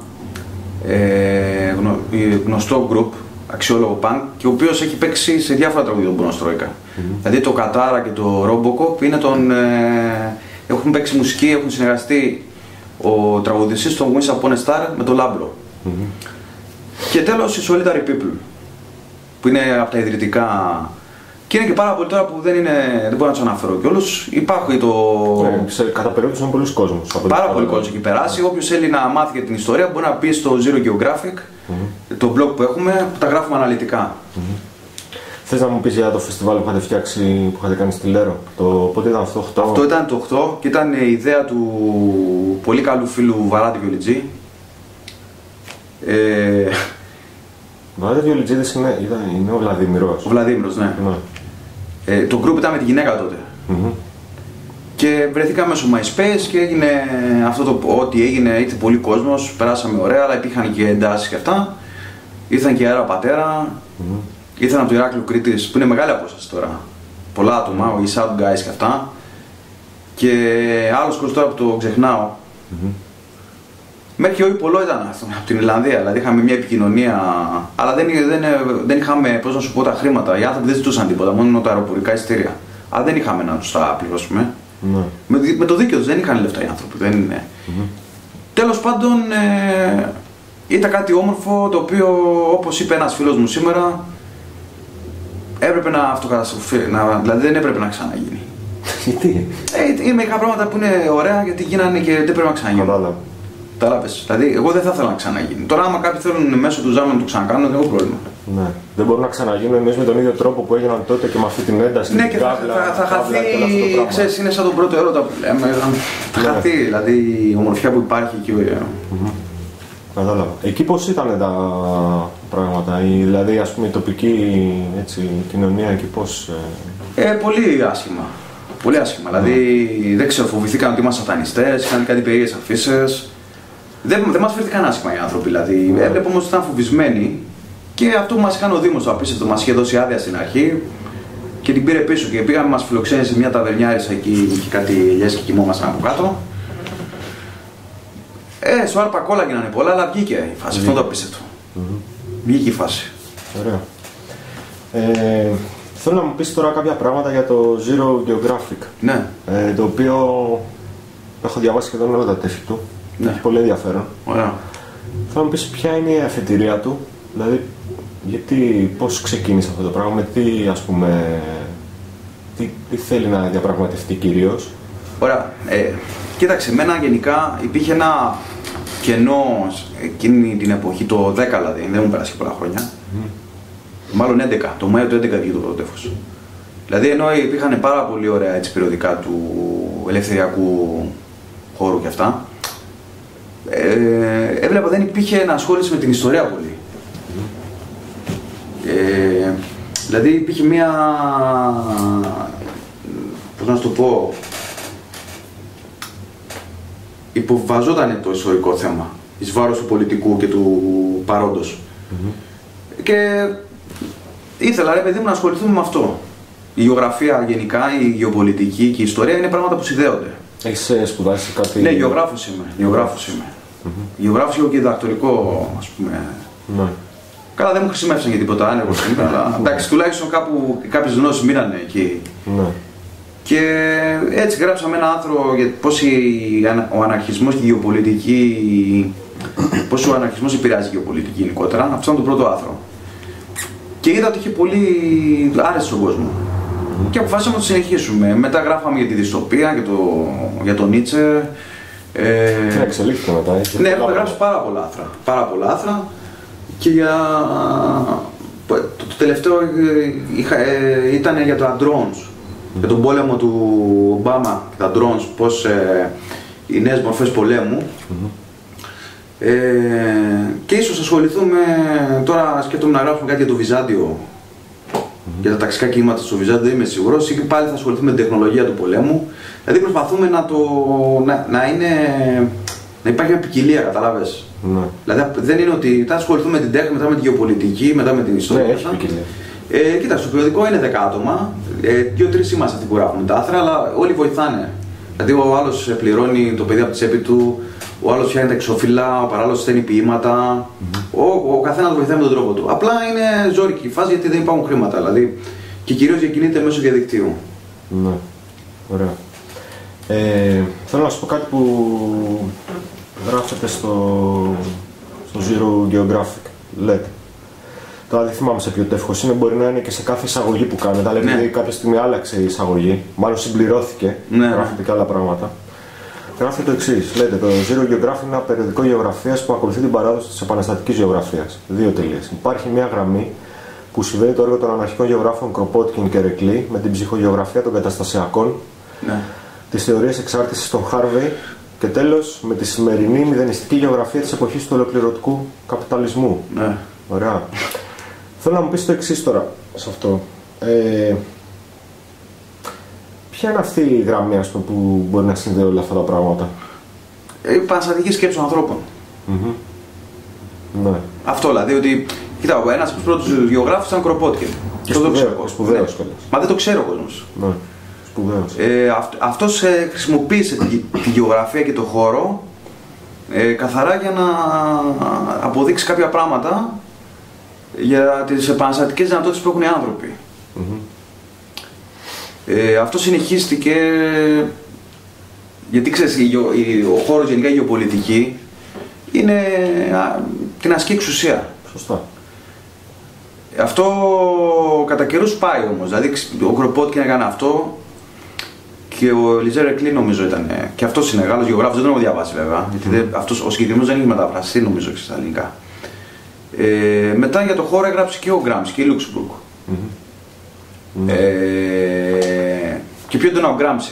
γνωστό γκρουπ, αξιόλογο punk και ο οποίος έχει παίξει σε διάφορα τραγούδια των Πορνοστρόικα. Δηλαδή το Κατάρα και το Robocop είναι έχουν παίξει μουσική, έχουν συνεργαστεί ο τραγουδιστής των Wish Upon a Star με τον Λάμπρο. Και τέλος οι Solitary People, που είναι από τα ιδρυτικά. Και είναι και πάρα πολύ τώρα που δεν μπορώ να τους αναφέρω κιόλας. Υπάρχει το. Κατά περίπτωση είναι πολλοί κόσμος. Πάρα πολύ κόσμος έχει περάσει. Όποιος θέλει να μάθει για την ιστορία μπορεί να πει στο Zero Geographic, το blog που έχουμε, που τα γράφουμε αναλυτικά. Θες να μου πεις για το φεστιβάλ που είχατε φτιάξει, που είχατε κάνει στη Λέρο? Πότε ήταν αυτό? Αυτό ήταν το 8 και ήταν η ιδέα του πολύ καλού φίλου Βαράντη Βιολιτζή. Βαράντη Βιολιτζίδης είναι ο Βλαδίμηρος. Ο Βλαδίμηρος, ναι. Το group ήταν με τη γυναίκα τότε. Και βρεθήκαμε στο MySpace και έγινε αυτό ό,τι έγινε, ήρθε πολύ κόσμος, περάσαμε ωραία, αλλά υπήρχαν και εντάσεις και αυτά. Ήρθαν και αέρα πατέρα. Ήρθαν από το Ηράκλειο Κρήτης, που είναι μεγάλη απόσταση τώρα. Πολλά άτομα, οι South Guys και αυτά. Και άλλος κόσμος τώρα που το ξεχνάω. Μέχρι και ο Ιππολό ήταν από την Ιρλανδία, δηλαδή είχαμε μια επικοινωνία. Αλλά δεν είχαμε, πώς να σου πω, τα χρήματα. Οι άνθρωποι δεν ζητούσαν τίποτα, μόνο τα αεροπορικά εισιτήρια. Αλλά δεν είχαμε να τους τα πληρώσουμε. Με το δίκαιο τους, δεν είχαν λεφτά οι άνθρωποι. Τέλος πάντων, ήταν κάτι όμορφο, το οποίο, όπως είπε ένας φίλος μου σήμερα, έπρεπε να αυτοκαταστροφεί, δηλαδή δεν έπρεπε να ξαναγίνει. Γιατί? Είναι μερικά πράγματα που είναι ωραία γιατί γίνανε και δεν πρέπει να ξαναγίνουν. Κατάλαβες. Δηλαδή, εγώ δεν θα ήθελα να ξαναγίνει. Τώρα, άμα κάποιοι θέλουν μέσω του ζάμου να το ξανακάνουν, δεν έχω πρόβλημα. Ναι. Δεν μπορούν να ξαναγίνουν εμείς με τον ίδιο τρόπο που έγιναν τότε και με αυτή την ένταση. Ναι, και θα χαθεί. Ξέρεις, είναι σαν τον πρώτο έρωτα που λέμε. Θα χαθεί δηλαδή η ομορφιά που υπάρχει εκεί. Κατάλαβα. Εκεί πώς ήταν τα πράγματα, δηλαδή ας πούμε η τοπική κοινωνία εκεί πώς... Πολύ άσχημα. Πολύ άσχημα. Δηλαδή δεν ξέρω, φοβηθήκαν ότι είμαστε σατανιστές, είχαν κάτι περίεργες αφήσεις. Δεν μας φέρθηκαν άσχημα οι άνθρωποι. Δηλαδή έβλεπα όμως ότι ήταν φοβισμένοι και αυτό που μας έκανε ο Δήμος το απίστευτο. Μας είχε δώσει άδεια στην αρχή και την πήρε πίσω και πήγαμε, μας φιλοξένησε σε μια ταβερνιάρισα εκεί, είχε κάτι ελιές και κοιμόμασταν από κάτω. Στο άρπα κόλλα γίνανε πολλά, αλλά βγήκε η φάση. Αυτό το απίστευτο. Βγήκε η φάση. Ωραία. Θέλω να μου πεις τώρα κάποια πράγματα για το Zero Geographic. Ναι. Το οποίο έχω διαβάσει σχεδόν όλα τα τεύχη του. Ναι. Έχει πολύ ενδιαφέρον. Ωραία. Θέλω να μου πεις ποια είναι η αφετηρία του, δηλαδή πώς ξεκίνησε αυτό το πράγμα, με τι ας πούμε, τι θέλει να διαπραγματευτεί κυρίως. Ωραία. Κοίταξε, εμένα γενικά υπήρχε ένα κενό εκείνη την εποχή, το 10 δηλαδή, δεν μου πέρασε πολλά χρόνια. Μάλλον 11, το Μάιο του 11 βγήκε το πρώτο τεύχος. Δηλαδή ενώ υπήρχαν πάρα πολύ ωραία περιοδικά του ελευθεριακού χώρου και αυτά, έβλεπα δεν υπήρχε να ασχόληση με την ιστορία πολύ. Δηλαδή υπήρχε μία, πώς να σου το πω, υποβιβαζόταν το ιστορικό θέμα εις βάρος του πολιτικού και του παρόντος. Και ήθελα, ρε παιδί μου, να ασχοληθούμε με αυτό. Η γεωγραφία γενικά, η γεωπολιτική και η ιστορία είναι πράγματα που συνδέονται. Έχεις σπουδάσει κάτι? Ναι, γεωγράφος είμαι. Γεωγράφος έχω και διδακτορικό, ας πούμε. Ναι. Καλά, δεν μου χρησιμεύσαν για τίποτα άνεργο σήμερα, αλλά εντάξει, τουλάχιστον κάπου κάποιες γνώσεις μείνανε εκεί. Ναι. Και έτσι γράψαμε ένα άρθρο για πώς ο αναρχισμός και η γεωπολιτική, πώς ο αναρχισμός επηρεάζει η γεωπολιτική γενικότερα. Αυτό ήταν το πρώτο άρθρο. Και είδα ότι είχε πολύ άρεσε στον κόσμο. Και αποφάσισαμε να το συνεχίσουμε. Μετά γράφαμε για τη δυστοπία, για τον Νίτσε. Ναι, εξελίχθηκε μετά. Ναι, έχουμε γράψει πάρα πολλά άρθρα. Και το τελευταίο ήταν για τα drones. Για τον πόλεμο του Ομπάμα και τα drones, πώς οι νέες μορφές πολέμου. Και ίσως ασχοληθούμε, τώρα σκέφτομαι να γράψουμε κάτι για το Βυζάντιο, για τα ταξικά κινήματα στο Βυζάντιο, δεν είμαι σίγουρος, ή και πάλι θα ασχοληθούμε με την τεχνολογία του πολέμου. Δηλαδή προσπαθούμε να υπάρχει μια ποικιλία, καταλάβες. Ναι. Δηλαδή δεν είναι ότι θα ασχοληθούμε με την τέχνη, μετά με τη γεωπολιτική, μετά με την ιστορία. Ναι, έχει ποικιλία. Κοίτα, στο περιοδικό είναι 10 άτομα, 2-3 είμαστε αυτοί που γράφουν τα άρθρα, αλλά όλοι βοηθάνε. Δηλαδή ο άλλος πληρώνει το παιδί από τη τσέπη του, ο άλλος φτιάχνει τα εξώφυλλα, ο παράλληλος στέλνει ποίηματα. Ο καθένας βοηθάει με τον τρόπο του. Απλά είναι ζώρικη η φάση γιατί δεν υπάρχουν χρήματα. Δηλαδή, και κυρίως διακινείται μέσω διαδικτύου. Ναι, ωραία. Θέλω να σου πω κάτι που γράφετε στο Zero Geographic. Λέτε. Τώρα δεν θυμάμαι σε ποιο τεύχος είναι, μπορεί να είναι και σε κάθε εισαγωγή που κάνετε, αλλά επειδή κάποια στιγμή άλλαξε η εισαγωγή, μάλλον συμπληρώθηκε, γράφετε και άλλα πράγματα. Γράφετε το εξής: λέτε, το Zero Geographic είναι ένα περιοδικό γεωγραφίας που ακολουθεί την παράδοση της επαναστατικής γεωγραφίας. 2 τελείες. Υπάρχει μια γραμμή που συνδέει το έργο των αναρχικών γεωγράφων Κροπότκιν και Ρεκλή με την ψυχογεωγραφία των καταστασιακών, τις θεωρίες εξάρτησης των Χάρβεϊ και τέλος με τη σημερινή μηδενιστική γεωγραφία της εποχής του ολοκληρωτικού καπιταλισμού. Ναι. Ωραία. Θέλω να μου πεις το εξής τώρα σε αυτό. Ποια είναι αυτή η γραμμή, ας πούμε, που μπορεί να συνδέει όλα αυτά τα πράγματα? Η επαναστατική σκέψη των ανθρώπων. Ναι. Αυτό δηλαδή, ότι κοίτα, ένας από τους πρώτους γεωγράφους ήταν Κροπότκιν. Και σπουδαίος κιόλας. Μα δεν το ξέρει ο κόσμος. Ναι. Σπουδαίος. Αυτός χρησιμοποίησε τη γεωγραφία και το χώρο καθαρά για να αποδείξει κάποια πράγματα για τις επαναστατικές δυνατότητες που έχουν οι άνθρωποι. Αυτό συνεχίστηκε γιατί ξέρεις, ο χώρος γενικά η γεωπολιτική είναι την ασκή εξουσία. Σωστά. Αυτό κατά καιρούς πάει όμως, δηλαδή ο Κροπότκιν έκανε αυτό και ο Λιζέ Ρεκλή νομίζω ήταν, και αυτός είναι Γάλλος γεωγράφος, δεν τον έχω διαβάσει βέβαια, γιατί αυτός ο συγκεκριμένος δεν έχει μεταφραστεί νομίζω και στα ελληνικά. Μετά για το χώρο έγραψε και ο Γκράμψη και η Λούξεμβουργκ. Και ποιο ήταν ο Γκράμψη?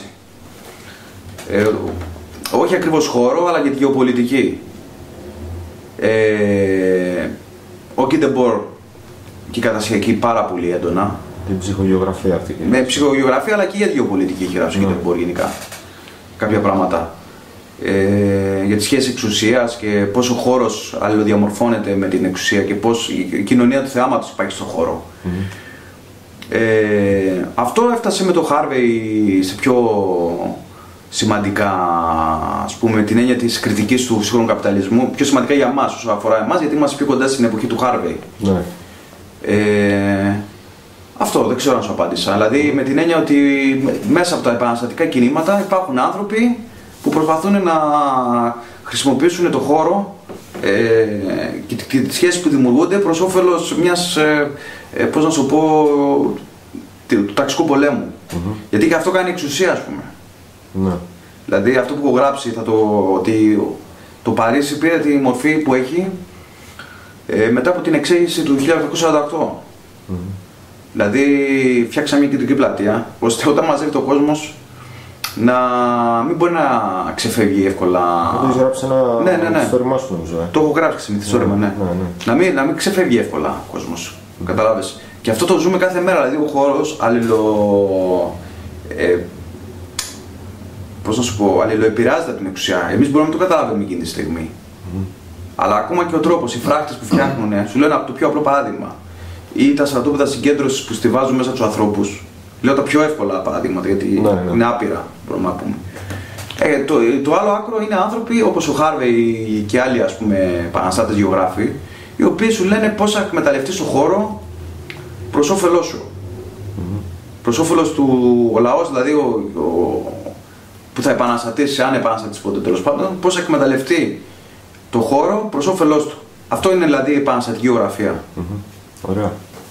Όχι ακριβώς χώρο, αλλά για τη γεωπολιτική. Ο Κίντεμπορ και η κατασιακή πάρα πολύ έντονα. Την ψυχογεωγραφία αυτή. Με ψυχογεωγραφία, αλλά και για τη γεωπολιτική έχει γράψει ο Κίντεμπορ γενικά. Κάποια πράγματα. Για τις σχέσεις εξουσίας και πώς ο χώρος αλληλοδιαμορφώνεται με την εξουσία και πώς η κοινωνία του θεάματος υπάρχει στον χώρο. Αυτό έφτασε με το Χάρβεϊ σε πιο σημαντικά, ας πούμε, την έννοια της κριτικής του σύγχρονου καπιταλισμού, πιο σημαντικά για εμάς όσο αφορά εμάς, γιατί είμαστε πιο κοντά στην εποχή του Χάρβεϊ. Ναι. Αυτό δεν ξέρω αν σου απάντησα. Δηλαδή με την έννοια ότι μέσα από τα επαναστατικά κινήματα υπάρχουν άνθρωποι που προσπαθούν να χρησιμοποιήσουν το χώρο και τις σχέσεις που δημιουργούνται προς όφελος μιας, πώς να σου πω, του ταξικού πολέμου. Γιατί και αυτό κάνει εξουσία, ας πούμε. Ναι. Δηλαδή αυτό που έχω γράψει, ότι το Παρίσι πήρε τη μορφή που έχει μετά από την εξέγερση του 1848. Δηλαδή φτιάξαμε μια κεντρική πλατεία, ώστε όταν μαζεύεται ο κόσμος να μην μπορεί να ξεφεύγει εύκολα. Το έχεις γράψει ένα μυθιστόρημά σου νομίζω. Το έχω γράψει σε μυθιστόρημα, ναι. Να μην ξεφεύγει εύκολα ο κόσμος. Καταλάβες. Και αυτό το ζούμε κάθε μέρα, δηλαδή ο χώρος πώς να σου πω, αλληλοεπηρεάζεται από την εξουσία. Εμείς μπορούμε να το καταλάβουμε εκείνη τη στιγμή. Αλλά ακόμα και ο τρόπος, οι φράκτες που φτιάχνουν, σου λένε από το πιο απλό παράδειγμα. Ή τα στρατόπεδα συγκέντρωσης που στιβάζουν μέσα τους ανθρώπους. Λέω τα πιο εύκολα παραδείγματα, γιατί είναι άπειρα, μπορούμε να πούμε. Το άλλο άκρο είναι άνθρωποι όπως ο Χάρβεϊ και άλλοι, ας πούμε, επαναστάτες γεωγράφοι, οι οποίοι σου λένε πώς θα εκμεταλλευτείς το χώρο προς όφελός σου. Προς όφελος του, ο λαός, δηλαδή που θα επαναστατήσει, αν επαναστατήσει ποτέ τέλος πάντων, πώς θα εκμεταλλευτεί το χώρο προς όφελός του. Αυτό είναι δηλαδή η επαναστατική γεωγραφία. Ωραία.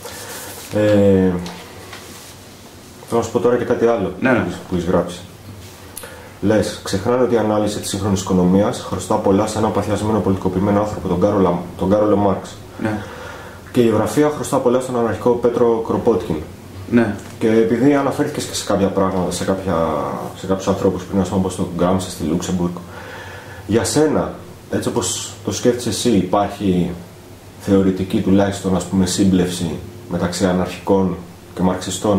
Θα σου πω τώρα και κάτι άλλο που έχεις γράψει. Λες, ξεχνάνε ότι η ανάλυση της σύγχρονης οικονομίας χρωστά πολλά σε έναν παθιασμένο πολιτικοποιημένο άνθρωπο, τον Κάρολο Μάρξ. Ναι. Και η γεωγραφία χρωστά πολλά στον αναρχικό Πέτρο Κροπότκιν. Ναι. Και επειδή αναφέρθηκες και σε κάποια πράγματα, σε κάποιους ανθρώπους πριν, ας πούμε, όπως τον Γκράμψη στη Λούξεμπουργκ, για σένα, έτσι όπως το σκέφτεσαι εσύ, υπάρχει θεωρητική τουλάχιστον, ας πούμε, σύμπλευση μεταξύ αναρχικών και μαρξιστών?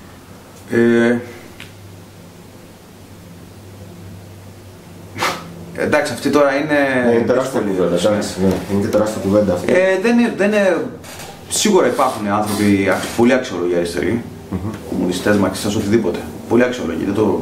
Εντάξει, αυτή τώρα είναι τεράστια κουβέντα. Είναι και τεράστια κουβέντα αυτή. Δεν είναι... Σίγουρα υπάρχουν άνθρωποι πολύ αξιόλογοι αριστεροί, κομμουνιστές, μαρξιστές, οτιδήποτε. Πολύ αξιόλογοι.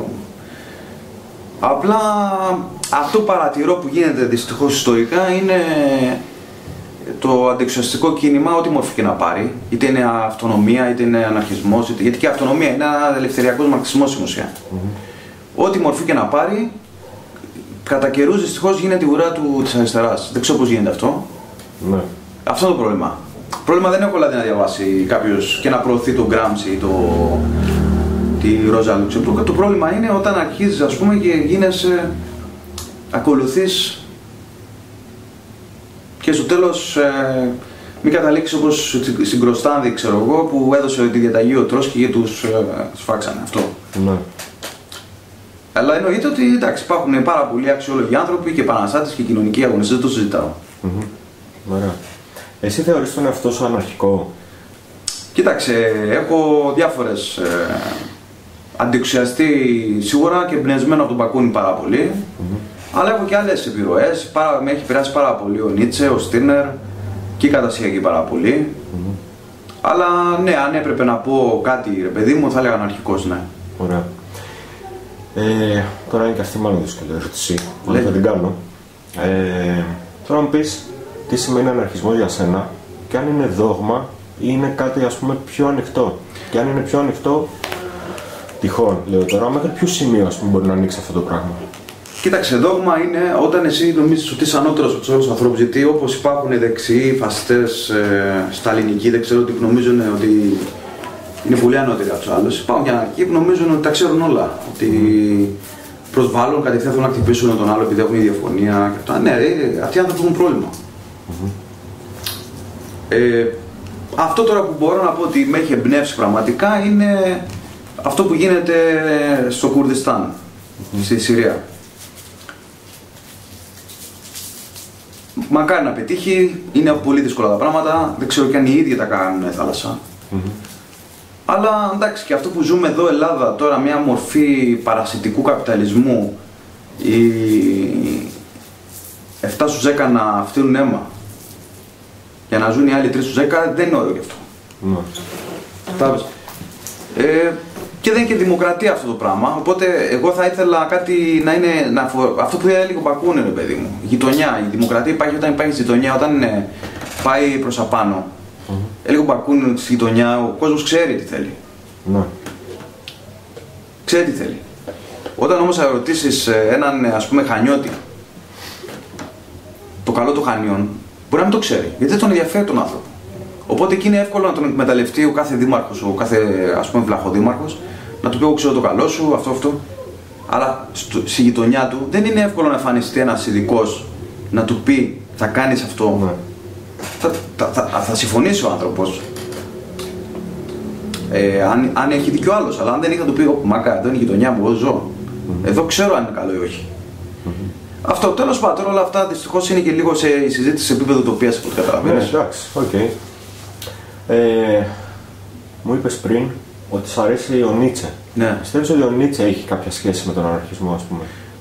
Απλά αυτό παρατηρώ που γίνεται δυστυχώς ιστορικά είναι το αντιεξουσιαστικό κίνημα, ό,τι μορφή και να πάρει. Είτε είναι αυτονομία, είτε είναι αναρχισμός, γιατί και αυτονομία είναι ένα ελευθεριακός μαρξισμός στην ουσία. Ό,τι μορφή και να πάρει, κατά καιρούς δυστυχώς γίνεται η ουρά της αριστεράς. Δεν ξέρω πώς γίνεται αυτό. Ναι. Αυτό είναι το πρόβλημα. Το πρόβλημα δεν είναι εύκολα να διαβάσει κάποιος και να προωθεί τον Γκράμψη ή τη Ρόζα Λούξεμπουργκ. Το πρόβλημα είναι όταν αρχίζεις, ας πούμε, και γίνεσαι, ακολουθείς και στο τέλος μην καταλήξεις όπως στην Κροστάνδη, ξέρω εγώ, που έδωσε τη διαταγή ο Τρόσκι και τους φάξανε αυτό. Ναι. Αλλά εννοείται ότι εντάξει, υπάρχουν πάρα πολλοί αξιόλογοι άνθρωποι και επαναστάτες και κοινωνικοί αγωνιστές, δεν το συζητάω. Ωραία. Εσύ θεωρείς τον εαυτό σου αναρχικό? Κοίταξε, έχω διάφορες αντιεξουσιαστεί σίγουρα και εμπνευσμένο από τον Μπακούνι πάρα πολύ. Αλλά έχω και άλλες επιρροές. Με έχει επηρεάσει πάρα πολύ ο Νίτσε, ο Στίρνερ και η Κατασιακή πάρα πολύ. Αλλά ναι, αν έπρεπε να πω κάτι, ρε παιδί μου, θα έλεγα αναρχικός, ναι. Ωραία. Τώρα είναι και αυτή μάλλον δύσκολη ερώτηση. Αλλά θα την κάνω. Τώρα μου πεις τι σημαίνει αναρχισμός για σένα και αν είναι δόγμα ή είναι κάτι, ας πούμε, πιο ανοιχτό. Και αν είναι πιο ανοιχτό, τυχόν, λέω τώρα, μέχρι ποιο σημείο, ας πούμε, μπορεί να ανοίξει αυτό το πράγμα? Κοίταξε, δόγμα είναι όταν εσύ νομίζεις ότι είσαι ανώτερος από τους άλλους ανθρώπους. Γιατί όπως υπάρχουν δεξιοί φασιστές σταλινικοί, δεν ξέρω, ότι νομίζουν ότι είναι πολύ ανώτεροι από τους άλλους. Υπάρχουν και αναρχικοί που νομίζουν ότι τα ξέρουν όλα. Ότι προσβάλλουν, κατευθείαν θέλουν να χτυπήσουν τον άλλο επειδή έχουν διαφωνία. Ναι, αυτοί οι άνθρωποι έχουν πρόβλημα. Αυτό τώρα που μπορώ να πω ότι με έχει εμπνεύσει πραγματικά είναι αυτό που γίνεται στο Κουρδιστάν, στη Συρία. Μακάρι να πετύχει, είναι πολύ δύσκολα τα πράγματα, δεν ξέρω και αν οι ίδιοι τα κάνουν θάλασσα. Αλλά εντάξει, και αυτό που ζούμε εδώ Ελλάδα τώρα, μια μορφή παρασιτικού καπιταλισμού, οι 7 στους 10 να φτύνουν αίμα για να ζουν οι άλλοι 3 στους 10, δεν είναι ωραίο γι' αυτό. Και δεν είναι και δημοκρατία αυτό το πράγμα, οπότε εγώ θα ήθελα κάτι να είναι, αυτό που έλεγε ο Μπακούνι, ρε παιδί μου, γειτονιά. Η δημοκρατία υπάρχει όταν υπάρχει γειτονιά, όταν πάει προς απάνω. Έλεγε ο Μπακούνι ότι στη γειτονιά ο κόσμος ξέρει τι θέλει. Ξέρει τι θέλει. Όταν όμως θα ρωτήσεις έναν, ας πούμε, Χανιώτη το καλό των Χανιών, μπορεί να μην το ξέρει, γιατί δεν τον ενδιαφέρει τον άνθρωπο. Οπότε εκεί είναι εύκολο να τον εκμεταλλευτεί ο κάθε δήμαρχος, ο κάθε, ας πούμε, βλαχοδήμαρχος, να του πει: εγώ ξέρω το καλό σου, αυτό. Αλλά στη γειτονιά του δεν είναι εύκολο να εμφανιστεί ένας ειδικός να του πει: θα κάνεις αυτό. Θα συμφωνήσει ο άνθρωπος. Αν έχει δίκιο άλλος, αλλά αν δεν έχει, θα του πει: μακά, εδώ είναι η γειτονιά μου, εγώ ζω. Εδώ ξέρω αν είναι καλό ή όχι. Αυτό, τέλος πάντων, όλα αυτά δυστυχώς είναι και λίγο σε συζήτηση σε επίπεδο τοπίας, από ό,τι καταλαβαίνεις. Ναι, εντάξει, οκ. Μου είπες πριν ότι σ' αρέσει ο Νίτσε. Ναι. Πιστεύεις ότι ο Νίτσε έχει κάποια σχέση με τον αναρχισμό, ας πούμε?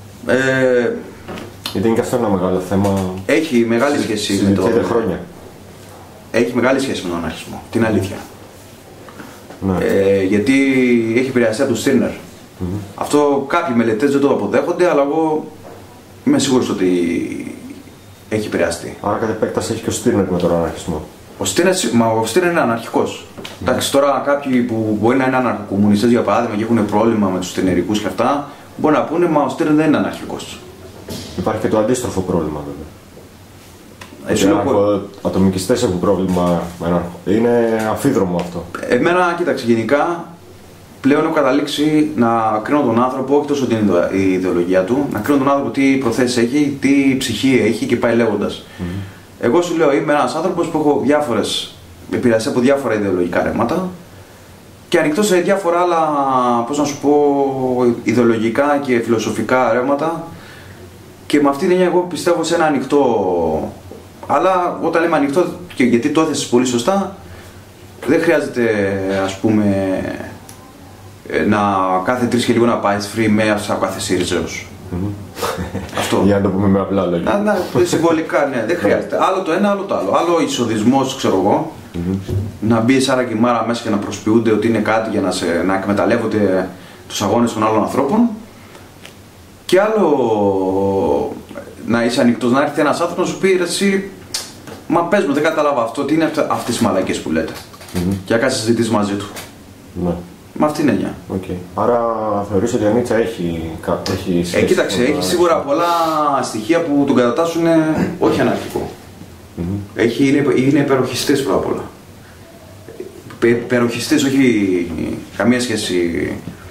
Γιατί είναι και αυτό ένα μεγάλο θέμα. Έχει μεγάλη σχέση με τον χρόνια. Έχει μεγάλη σχέση με τον αναρχισμό, την αλήθεια. Ναι. Γιατί έχει επηρεαστεί από τον Στίρνερ. Αυτό κάποιοι μελετές δεν το αποδέχονται, αλλά εγώ είμαι σίγουρος ότι έχει επηρεαστεί. Άρα κατ' επέκταση έχει και ο Στίρνερ με τον αναρχισμό. Ο Στίρνερ είναι αναρχικός. Εντάξει, τώρα κάποιοι που μπορεί να είναι αναρχοκομμουνιστές για παράδειγμα και έχουν πρόβλημα με τους στιρνερικούς και αυτά, μπορεί να πούνε μα ο Στίρνερ δεν είναι αναρχικός. Υπάρχει και το αντίστροφο πρόβλημα βέβαια. Ατομικιστές έχουν πρόβλημα με ένα. Είναι αμφίδρομο αυτό. Εμένα, κοίταξε, γενικά πλέον έχω καταλήξει να κρίνω τον άνθρωπο, όχι τόσο την ιδεολογία του, να κρίνω τον άνθρωπο τι προθέσεις έχει, τι ψυχή έχει και πάει λέγοντας. Εγώ σου λέω, είμαι ένας άνθρωπος που έχω επηρεαστεί από διάφορα ιδεολογικά ρεύματα και ανοιχτό σε διάφορα άλλα, πώς να σου πω, ιδεολογικά και φιλοσοφικά ρεύματα και με αυτή την έννοια εγώ πιστεύω σε ένα ανοιχτό. Αλλά όταν λέμε ανοιχτό, και γιατί το έθεσες πολύ σωστά, δεν χρειάζεται, ας πούμε, να κάθε 3 και λίγο να πάει free μέσα από κάθε ΣΥΡΙΖΑος. Αυτό. Για να το πούμε με απλά λόγια. Συμβολικά, ναι, δεν χρειάζεται. Άλλο το ένα, άλλο το άλλο. Άλλο εισοδισμός, ξέρω εγώ, να μπει Σάρα και Μάρα μέσα και να προσποιούνται ότι είναι κάτι για να εκμεταλλεύονται τους αγώνες των άλλων ανθρώπων. Και άλλο να είσαι ανοιχτός, να έρθει ένας άνθρωπος να σου πει εσύ, μα πες μου, δεν κατάλαβα αυτό, τι είναι αυτές οι μαλακίες που λέτε. Και να κάνεις συζητήσεις μαζί του. Ναι. Με αυτήν την έννοια. Okay. Άρα θεωρείς ότι η Νίτσα έχει σχέση. Κοίταξε, έχει σίγουρα πολλά στοιχεία που τον κατατάσσουν όχι αναρχικό. Είναι υπεροχιστής πρώτα απ' όλα. Υπεροχιστής, όχι καμία σχέση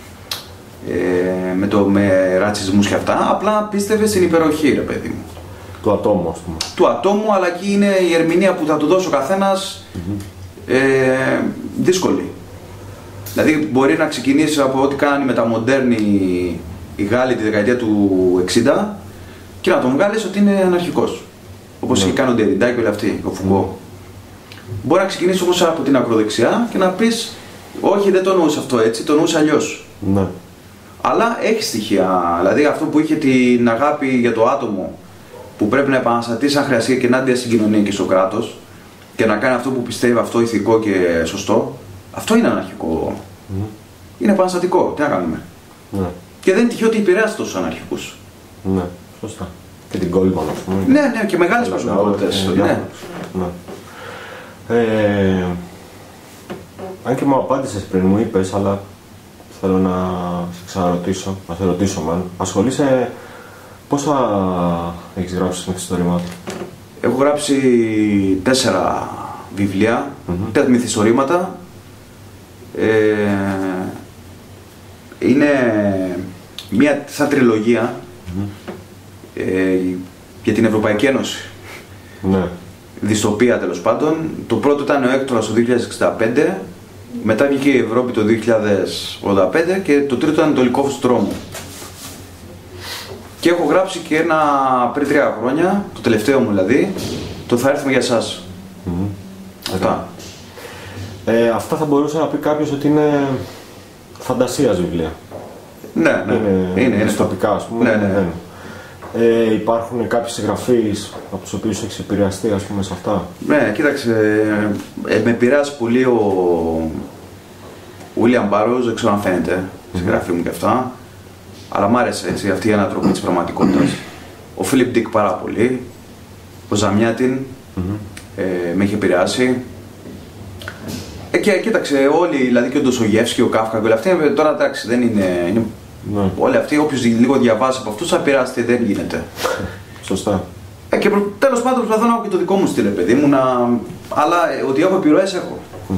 με ρατσισμούς και αυτά, απλά πίστευε στην υπεροχή, ρε παιδί μου. Του ατόμου, ας πούμε. Του ατόμου, αλλά εκεί είναι η ερμηνεία που θα του δώσει ο καθένας δύσκολη. Δηλαδή μπορεί να ξεκινήσει από ό,τι κάνει μεταμοντέρνη η Γάλλη τη δεκαετία του 60 και να τον βγάλεις ότι είναι αναρχικός. Όπως έχει κάνει ο Ντεριντά και όλοι αυτοί, ο Φουκώ. Μπορεί να ξεκινήσει όμως από την ακροδεξιά και να πεις όχι, δεν το εννοούσε αυτό έτσι, το εννοούσε αλλιώς. Ναι. Αλλά έχει στοιχεία, δηλαδή αυτό που είχε την αγάπη για το άτομο που πρέπει να επαναστατήσει αν χρειαστεί και ενάντια στην κοινωνία και στο κράτος και να κάνει αυτό που πιστεύει αυτό ηθικό και σωστό, αυτό είναι αναρχικό. Είναι επαναστατικό, τι να κάνουμε. Ναι. Και δεν είναι τυχαίο ότι επηρεάζει τους αναρχικούς. Ναι, σωστά. Και την Goldman, ας πούμε. Ναι, ναι, και μεγάλες προσωπικότητες. Ναι. Αν και μου απάντησες πριν, μου είπες, αλλά θέλω να σε ξαναρωτήσω, να σε ρωτήσω μάλλον. Ασχολείσαι, πόσα έχεις γράψει με μυθιστορήματο? Έχω γράψει 4 βιβλία, 4 μυθιστορήματα. Είναι μια σαν τριλογία για την Ευρωπαϊκή Ένωση. Ναι. Δυστοπία τέλος πάντων. Το πρώτο ήταν ο Έκτορας το 2065, μετά βγήκε η Ευρώπη το 2085 και το τρίτο ήταν το Λυκόφος του Τρόμου. Και έχω γράψει και ένα πριν 3 χρόνια, το τελευταίο μου δηλαδή, το Θα έρθουμε για εσάς. Αυτά. Αυτά θα μπορούσε να πει κάποιος ότι είναι φαντασίας βιβλία. Ναι, ναι. Είναι δυστοπικά, ας πούμε. Ναι, ναι. Υπάρχουν κάποιοι συγγραφείς από τους οποίους έχεις επηρεαστεί, ας πούμε, σε αυτά? Ναι, κοίταξε, με επηρεάσει πολύ ο William Burroughs, δεν ξέρω αν φαίνεται στη γραφή μου και αυτά, αλλά μ' άρεσε έτσι, αυτή η ανατροπή της πραγματικότητας. Ο Philip Dick πάρα πολύ, ο Ζαμιάτιν με έχει επηρεάσει. Και κοίταξε, όλοι, δηλαδή και ο Ντοσογεύσκι, ο Κάφκα και όλα αυτά, τώρα εντάξει, δεν είναι. Ναι. Όλοι αυτοί, όποιος λίγο διαβάσει από αυτούς, θα πειράσετε, δεν γίνεται. Σωστά. Και τέλος πάντων προσπαθώ να έχω και το δικό μου στυλ, παιδί μου, αλλά ότι έχω επιρροές έχω.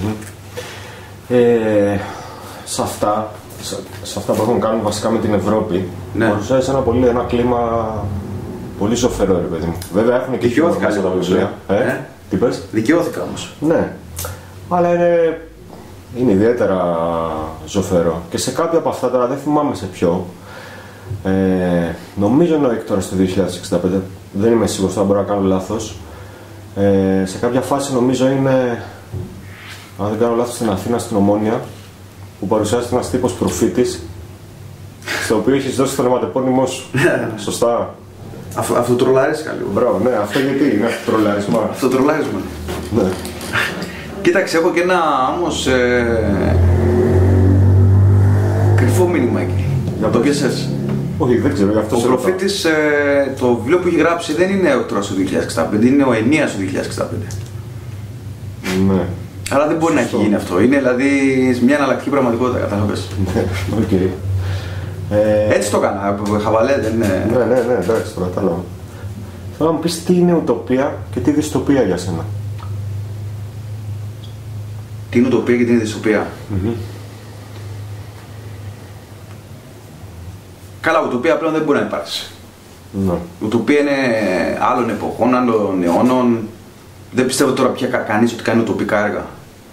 Σε αυτά που έχουν κάνει βασικά με την Ευρώπη, ναι, παρουσιάζει ένα κλίμα πολύ ζωφερό, ρε παιδί μου. Βέβαια έχουν και δικαιώθηκα τα βιβλία. Τι πες? Δικαιώθηκα όμως. Ναι. Αλλά είναι ιδιαίτερα ζωφερό. Και σε κάποια από αυτά, τώρα δεν θυμάμαι σε ποιο, νομίζω είναι ο Έκτορας το 2065, δεν είμαι σίγουρος, θα μπορώ να κάνω λάθος. Σε κάποια φάση νομίζω είναι, αν δεν κάνω λάθος, στην Αθήνα, στην Ομόνια, που παρουσιάζεται ένας τύπος προφήτης, στο οποίο έχεις δώσει το ονοματεπώνυμό σου. Σωστά? Αυτοτρολάρισκα λίγο. Μπράβο, ναι, αυτό γιατί είναι αυτοτρολάρισμα. Αυτοτρολάρισμα. Ναι. Κοίταξε, έχω και ένα όμως κρυφό μήνυμα εκεί. Για το πιέσες? Όχι, δεν ξέρω, γι' αυτό. Ο προφήτης, το βιβλίο που έχει γράψει δεν είναι ο Τρόας του 2065, είναι ο Ενίας του 2065. Ναι. Αλλά δεν μπορεί να έχει γίνει αυτό. Είναι δηλαδή μια εναλλακτική πραγματικότητα, κατάλαβες. Ναι, οκ. Έτσι το έκανα, χαβαλέ, δεν είναι. Ναι, εντάξει, το κατάλαβα. Θέλω να μου πεις τι είναι ουτοπία και τι δυστοπία για σένα. Τι είναι ουτοπία και τι είναι δυστοπία? Καλά, ουτοπία πλέον δεν μπορεί να υπάρξει. Ναι. Ουτοπία είναι άλλων εποχών, άλλων αιώνων. Δεν πιστεύω τώρα πια κανείς ότι κάνει ουτοπικά έργα.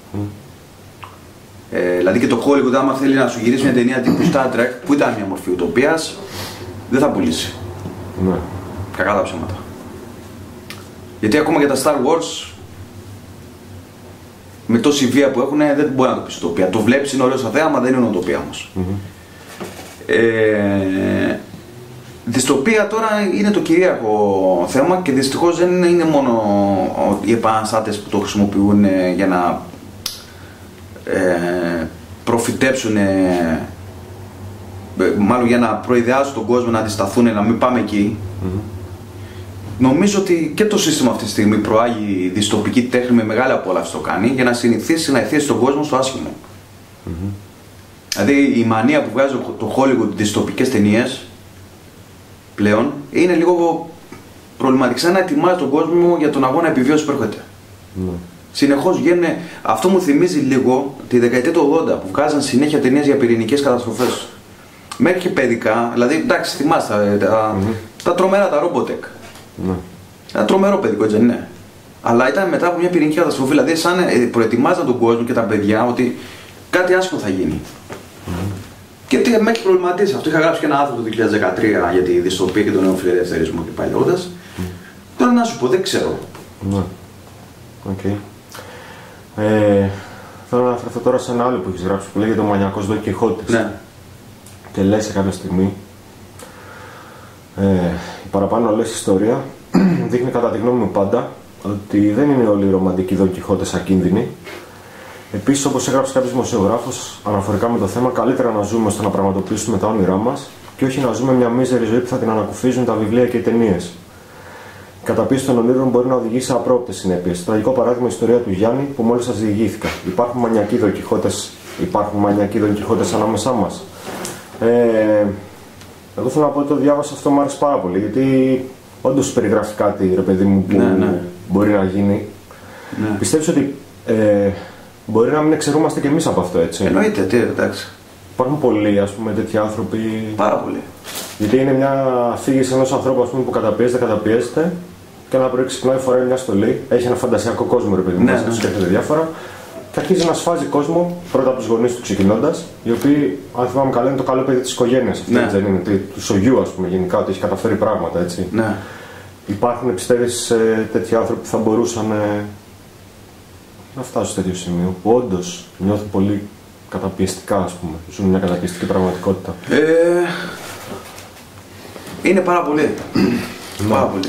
Δηλαδή και το Hollywood, άμα θέλει να σου γυρίσει μια ταινία τύπου Star Trek, που ήταν μια μορφή ουτοπίας, δεν θα πουλήσει. Ναι. Κακά τα ψέματα. Γιατί ακόμα και τα Star Wars, με τόση βία που έχουν, δεν μπορεί να το πεις ουτοπία. Το βλέπεις, είναι ωραίο σαν θέαμα, δεν είναι ουτοπία όμως. Δυστοπία τώρα είναι το κυρίαρχο θέμα και δυστυχώς δεν είναι μόνο οι επαναστάτες που το χρησιμοποιούν για να προφητέψουν, μάλλον για να προειδεάσουν τον κόσμο να αντισταθούν, να μην πάμε εκεί. Νομίζω ότι και το σύστημα αυτή τη στιγμή προάγει δυστοπική τέχνη με μεγάλη απόλαυση το κάνει για να συνηθίσει να εθίσει τον κόσμο στο άσχημο. Δηλαδή η μανία που βγάζει το Hollywood δυστοπικές ταινίες πλέον είναι λίγο προβληματική, σαν να ετοιμάζει τον κόσμο για τον αγώνα επιβίωσης που έρχεται. Συνεχώς βγαίνουν. Αυτό μου θυμίζει λίγο τη δεκαετία του 80 που βγάζαν συνέχεια ταινίες για πυρηνικές καταστροφές. Μέχρι και παιδικά, δηλαδή εντάξει, θυμάστε τα τρομερά, τα Robotech. Ένα τρομερό παιδικό, έτσι δεν είναι? Αλλά ήταν μετά από μια πυρηνική καταστροφή, δηλαδή σαν προετοιμάζαν τον κόσμο και τα παιδιά ότι κάτι άσχημο θα γίνει. Και τι με έχει προβληματίσει αυτό. Είχα γράψει και ένα άρθρο το 2013 για τη δυστοπία και τον νεοφιλελευθερισμό και πάλι λέγοντας. Τώρα να σου πω, δεν ξέρω. Ναι. Okay. Θέλω να αναφερθώ τώρα σε ένα άλλο που έχεις γράψει που λέγεται ο Μανιακός Δον Κιχώτης. Ναι. Και λέει σε κάποια στιγμή η παραπάνω λες ιστορία δείχνει κατά τη γνώμη μου πάντα ότι δεν είναι όλοι οι ρομαντικοί Δον Κιχώτες ακίνδυνοι. Επίσης, όπως έγραψε κάποιος δημοσιογράφος αναφορικά με το θέμα, καλύτερα να ζούμε ώστε να πραγματοποιήσουμε τα όνειρά μας και όχι να ζούμε μια μίζερη ζωή που θα την ανακουφίζουν τα βιβλία και οι ταινίες. Η καταπίεση των ονείρων μπορεί να οδηγήσει σε απρόοπτες συνέπειες. Τραγικό παράδειγμα η ιστορία του Γιάννη που μόλις σας διηγήθηκα. Υπάρχουν μανιακοί Δον Κιχώτες ανάμεσά μας. Εγώ θέλω να πω ότι το διάβασα αυτό, μου άρεσε πάρα πολύ γιατί όντως περιγράφει κάτι, ρε παιδί μου, που μπορεί να γίνει. Ναι. Πιστεύεις ότι μπορεί να μην εξαιρούμαστε κι εμείς από αυτό, έτσι? Εννοείται, εντάξει. Υπάρχουν πολλοί, ας πούμε, τέτοιοι άνθρωποι. Πάρα πολλοί. Γιατί είναι μια αφήγηση ενός ανθρώπου, ας πούμε, που καταπιέζεται και ένα πρωί ξυπνάει, φοράει μια στολή, έχει ένα φαντασιακό κόσμο, ρε παιδί μου, που σκέφτεται διάφορα και αρχίζει να σφάζει κόσμο, πρώτα από τους γονείς του ξεκινώντας, οι οποίοι, αν θυμάμαι καλά, είναι το καλό παιδί της οικογένειας αυτή, έτσι δεν είναι? Του σογιού, ας πούμε, γενικά, ότι έχει καταφέρει πράγματα, έτσι. Ναι. Υπάρχουν, πιστεύεις, τέτοιοι άνθρωποι που θα μπορούσαν να φτάσουν σε τέτοιο σημείο, που όντως νιώθουν πολύ καταπιεστικά, ας πούμε, ζουν μια καταπιεστική πραγματικότητα? Είναι πάρα πολύ. Πάρα πολύ.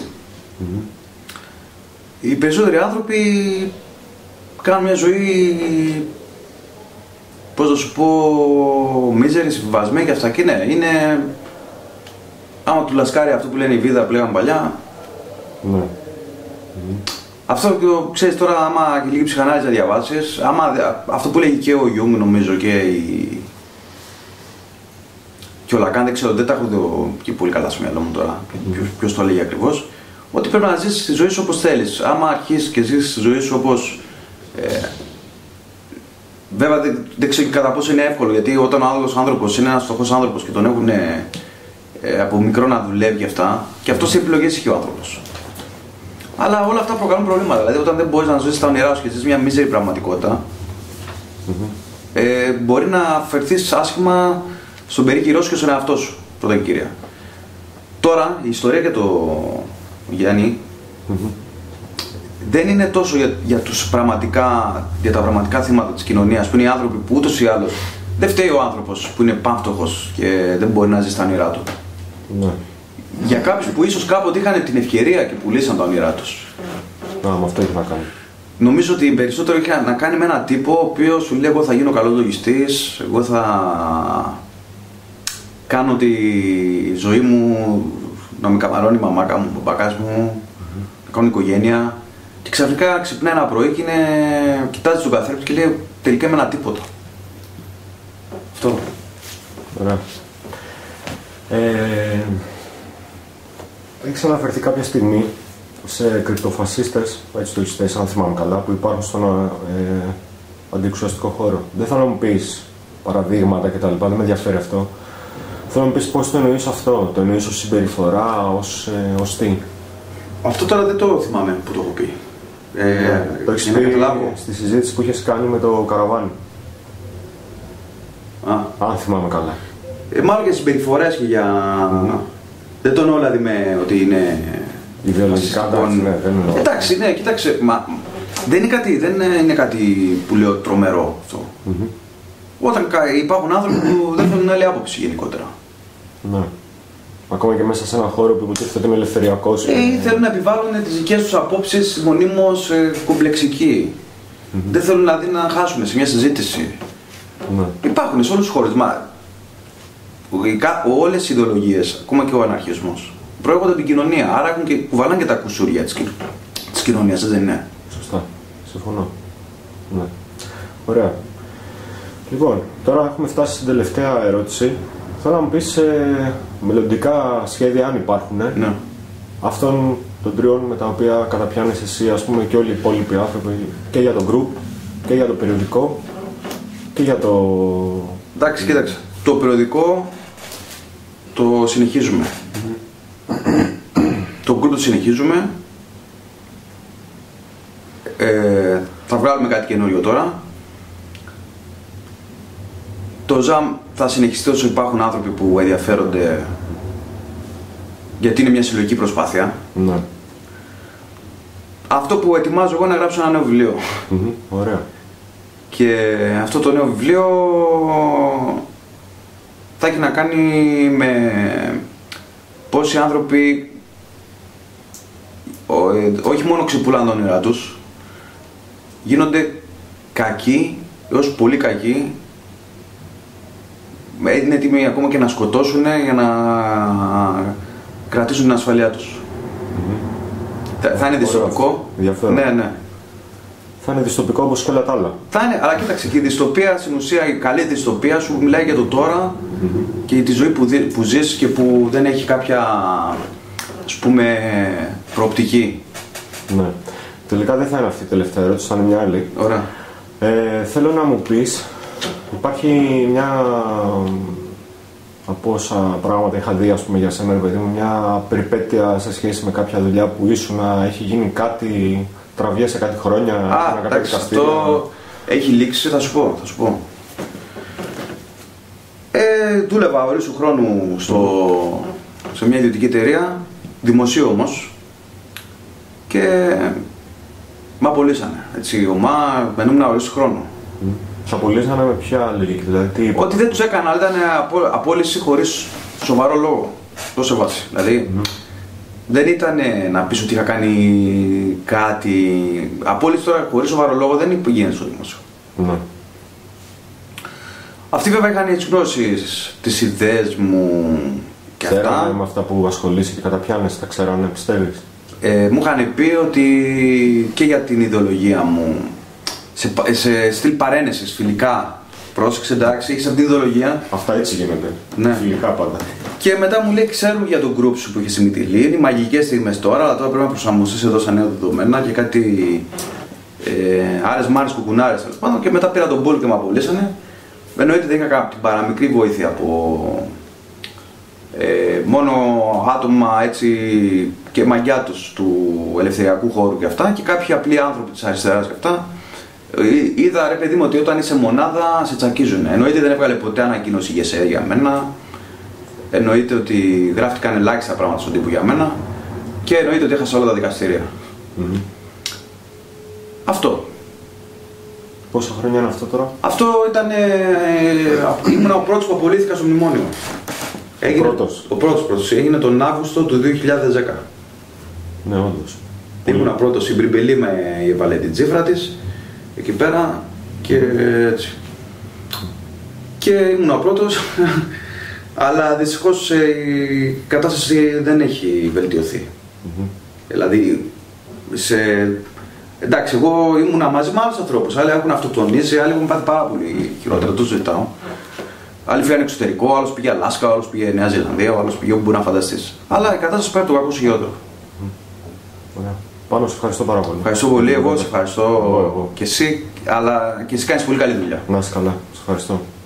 Οι περισσότεροι άνθρωποι κάνουν μια ζωή, πώς να σου πω, μίζερη, συμβιβασμένη και αυτά. Και ναι, είναι, άμα του λασκάρει αυτό που λένε η βίδα που λέγαμε παλιά. Ναι. Αυτό ξέρεις τώρα, άμα λίγη ψυχανάλυση να διαβάσεις, αυτό που λέγει και ο Γιούγκ, νομίζω, και ο Λακάν, δεν ξέρω, δεν τα έχω δει και πολύ καλά στο μυαλό μου τώρα, ποιος το λέγει ακριβώς, ότι πρέπει να ζήσεις τη ζωή σου όπως θέλεις. Άμα αρχίσεις και ζήσεις τη ζωή σου όπως... βέβαια δεν ξέρω κατά πόσο είναι εύκολο, γιατί όταν ο άλλος άνθρωπος είναι ένας φτωχός άνθρωπος και τον έχουν από μικρό να δουλεύει και αυτά, και αυτό σε επιλογές έχει ο άνθρωπος. Αλλά όλα αυτά προκαλούν προβλήματα. Δηλαδή, όταν δεν μπορείς να ζήσεις τα όνειρά σου και ζεις μια μίζερη πραγματικότητα, μπορεί να φερθείς άσχημα στον περίκυρό σου και στον εαυτό σου, πρώτα και κύρια. Τώρα, η ιστορία για το Γιάννη δεν είναι τόσο για τα πραγματικά θύματα της κοινωνίας, που είναι οι άνθρωποι που ούτως ή άλλως δεν φταίει ο άνθρωπος που είναι πανφτωχός και δεν μπορεί να ζήσει τα όνειρά του. Για κάποιους που ίσως κάποτε είχαν την ευκαιρία και πουλήσαν τα όνειρά τους. Με αυτό έχει να κάνει. Νομίζω ότι περισσότερο έχει να κάνει με έναν τύπο ο οποίος σου λέει: εγώ θα γίνω καλός λογιστής, εγώ θα κάνω τη ζωή μου να με καμαρώνει η μαμάκα μου, ο μπαμπάκας μου, να κάνω οικογένεια. Και ξαφνικά ξυπνάει ένα πρωί και κοιτάζει τον καθρέφτη και λέει τελικά είμαι ένα τίποτα. Αυτό. Ωραία. Έχεις αναφερθεί κάποια στιγμή σε κρυπτοφασίστες, έτσι το έχεις θέσει αν θυμάμαι καλά, που υπάρχουν στον αντιεξουσιαστικό χώρο. Δεν θέλω να μου πεις παραδείγματα κτλ. Δεν με ενδιαφέρει αυτό. Θέλω να μου πεις πώς το εννοείς αυτό. Το εννοείς ως συμπεριφορά, ως τι. Αυτό τώρα δεν το θυμάμαι που το έχω πει. Το έχεις πει στη συζήτηση που είχες κάνει με το καραβάνι. Αν θυμάμαι καλά. Μάλλον για συμπεριφορές και για... Δεν το εννοώ δηλαδή με ότι είναι... Ιδεολογικά, ναι, δεν εννοώ. Εντάξει, ναι, κοίταξε, δεν είναι κάτι που λέω τρομερό αυτό. Όταν υπάρχουν άνθρωποι που δεν θέλουν άλλη άποψη γενικότερα. Ναι. Ακόμα και μέσα σε έναν χώρο που υποτίθεται ότι είναι ελευθεριακός. Θέλουν να επιβάλλουν τις δικές τους απόψεις μονίμως κομπλεξικοί. Δεν θέλουν δηλαδή να χάσουν σε μια συζήτηση. Ναι. Υπάρχουν σε όλους τους χώρους. Όλες οι ιδεολογίες, ακόμα και ο αναρχισμός, προέρχονται από την κοινωνία. Άρα έχουν και, κουβαλάνε και τα κουσούρια της κοινωνίας, δεν είναι. Σωστά. Συμφωνώ. Ναι. Ωραία. Λοιπόν, τώρα έχουμε φτάσει στην τελευταία ερώτηση. Θέλω να μου πεις μελλοντικά σχέδια, αν υπάρχουν, ναι, αυτών των τριών με τα οποία καταπιάνεις εσύ, ας πούμε, και όλοι οι υπόλοιποι άνθρωποι, και για το group, και για το περιοδικό, και για το... Εντάξει, κοίταξε. Το περιοδικό το συνεχίζουμε. Το group το συνεχίζουμε. Θα βγάλουμε κάτι καινούριο τώρα. Το ΖΑΜ θα συνεχιστεί όσο υπάρχουν άνθρωποι που ενδιαφέρονται, γιατί είναι μια συλλογική προσπάθεια. Ναι. Αυτό που ετοιμάζω εγώ είναι να γράψω ένα νέο βιβλίο. Ωραία. Και αυτό το νέο βιβλίο θα έχει να κάνει με πόσοι άνθρωποι όχι μόνο ξεπουλάνε τα όνειρά τους, γίνονται κακοί έως πολύ κακοί, είναι έτοιμοι ακόμα και να σκοτώσουν για να κρατήσουν την ασφαλεία τους. Θα είναι δυστοπικό. Ναι. Θα είναι δυστοπικό όπως και όλα τα άλλα. Θα είναι, αλλά κοίταξε, και η δυστοπία στην ουσία, η καλή δυστοπία σου μιλάει για το τώρα και για τη ζωή που ζεις και που δεν έχει κάποια, ας πούμε, προοπτική. Ναι. Τελικά δεν θα είναι αυτή η τελευταία ερώτηση, θα είναι μια άλλη. Ωραία. Θέλω να μου πεις, υπάρχει μια, από όσα πράγματα είχα δει, ας πούμε, για σένα, παιδί μου, μια περιπέτεια σε σχέση με κάποια δουλειά που ήσουν, έχει γίνει κάτι, τραβιέσαι κάτι χρόνια, εντάξει, αυτό έχει λήξει, θα σου πω. Δούλευα ορίσου χρόνου σε μια ιδιωτική εταιρεία, δημοσίου όμως, και μ' απολύσανε. Έτσι, με νούμερα ορίσου χρόνου. Σ' απολύσανε με ποια λογική, δηλαδή τι είπα? Ότι δεν τους έκανα, αλλά ήταν απόλυση χωρίς σοβαρό λόγο. Τόσο βάση. Δηλαδή, δεν ήταν να πεις ότι είχα κάνει κάτι. Απόλυση τώρα χωρίς σοβαρό λόγο δεν γίνεται στο δημόσιο. Ναι. Αυτοί βέβαια είχαν τις γνώσεις, τις ιδέες μου και αυτά. Ξέρανε με αυτά που ασχολείσαι και καταπιάνεσαι, τα ξέρανε, πιστεύεις? Μου είχαν πει ότι και για την ιδεολογία μου, σε στυλ παρένεσης, φιλικά, πρόσεξε, εντάξει, έχεις αυτή την ιδεολογία. Αυτά έτσι γίνονται, ναι. Φιλικά πάντα. Και μετά μου λέει, ξέρουμε για τον group σου που είχε στη Μυτιλή, είναι μαγικές στιγμές τώρα, αλλά τώρα πρέπει να προσαρμοστείς εδώ στα νέα δεδομένα και κάτι άρες μάρες κουκουνάρες, τέλος πάντων. Και μετά πήρα τον μπολ και με απολύσανε. Εννοείται δεν είχα κάποια παραμικρή βοήθεια από μόνο άτομα έτσι και μαγκιάτους του ελευθεριακού χώρου και αυτά, και κάποιοι απλοί άνθρωποι της αριστεράς και αυτά. Είδα, ρε παιδί μου, ότι όταν είσαι μονάδα σε τσακίζουν. Εννοείται δεν έβγαλε ποτέ ανακοίνωση ηγεσία για μένα. Εννοείται ότι γράφτηκαν ελάχιστα πράγματα στον τύπο για μένα. Και εννοείται ότι έχασα όλα τα δικαστήρια. Αυτό. Πόσα χρόνια είναι αυτό τώρα? Αυτό ήταν. Ήμουν ο πρώτος που απολύθηκα στο μνημόνιο. Ο πρώτος. Έγινε τον Αύγουστο του 2010. Ναι, όντως. Ήμουν πρώτος. Η Μπριμπελή με έβαλε την τσίφρα της εκεί πέρα και έτσι. Και ήμουν ο πρώτος Αλλά δυστυχώς η κατάσταση δεν έχει βελτιωθεί. Δηλαδή, εντάξει, εγώ ήμουνα μαζί με άλλους ανθρώπους, άλλοι έχουν αυτοκτονήσει, άλλοι έχουν πάθει πάρα πολύ χειρότερα, το ζητάω. Άλλοι φύγανε εξωτερικό, άλλος πήγε Αλάσκα, άλλος πήγε Νέα Ζηλανδία, άλλος πήγε όπου μπορεί να φανταστείς. Αλλά η κατάσταση πάει από το κακό στο χειρότερο. Ωραία. Πάνω, σε ευχαριστώ πάρα πολύ. Ευχαριστώ πολύ, εγώ σε ευχαριστώ και εσύ, αλλά και εσύ κάνεις πολύ καλή δουλειά. Να είσαι καλά, σε ευχαριστώ.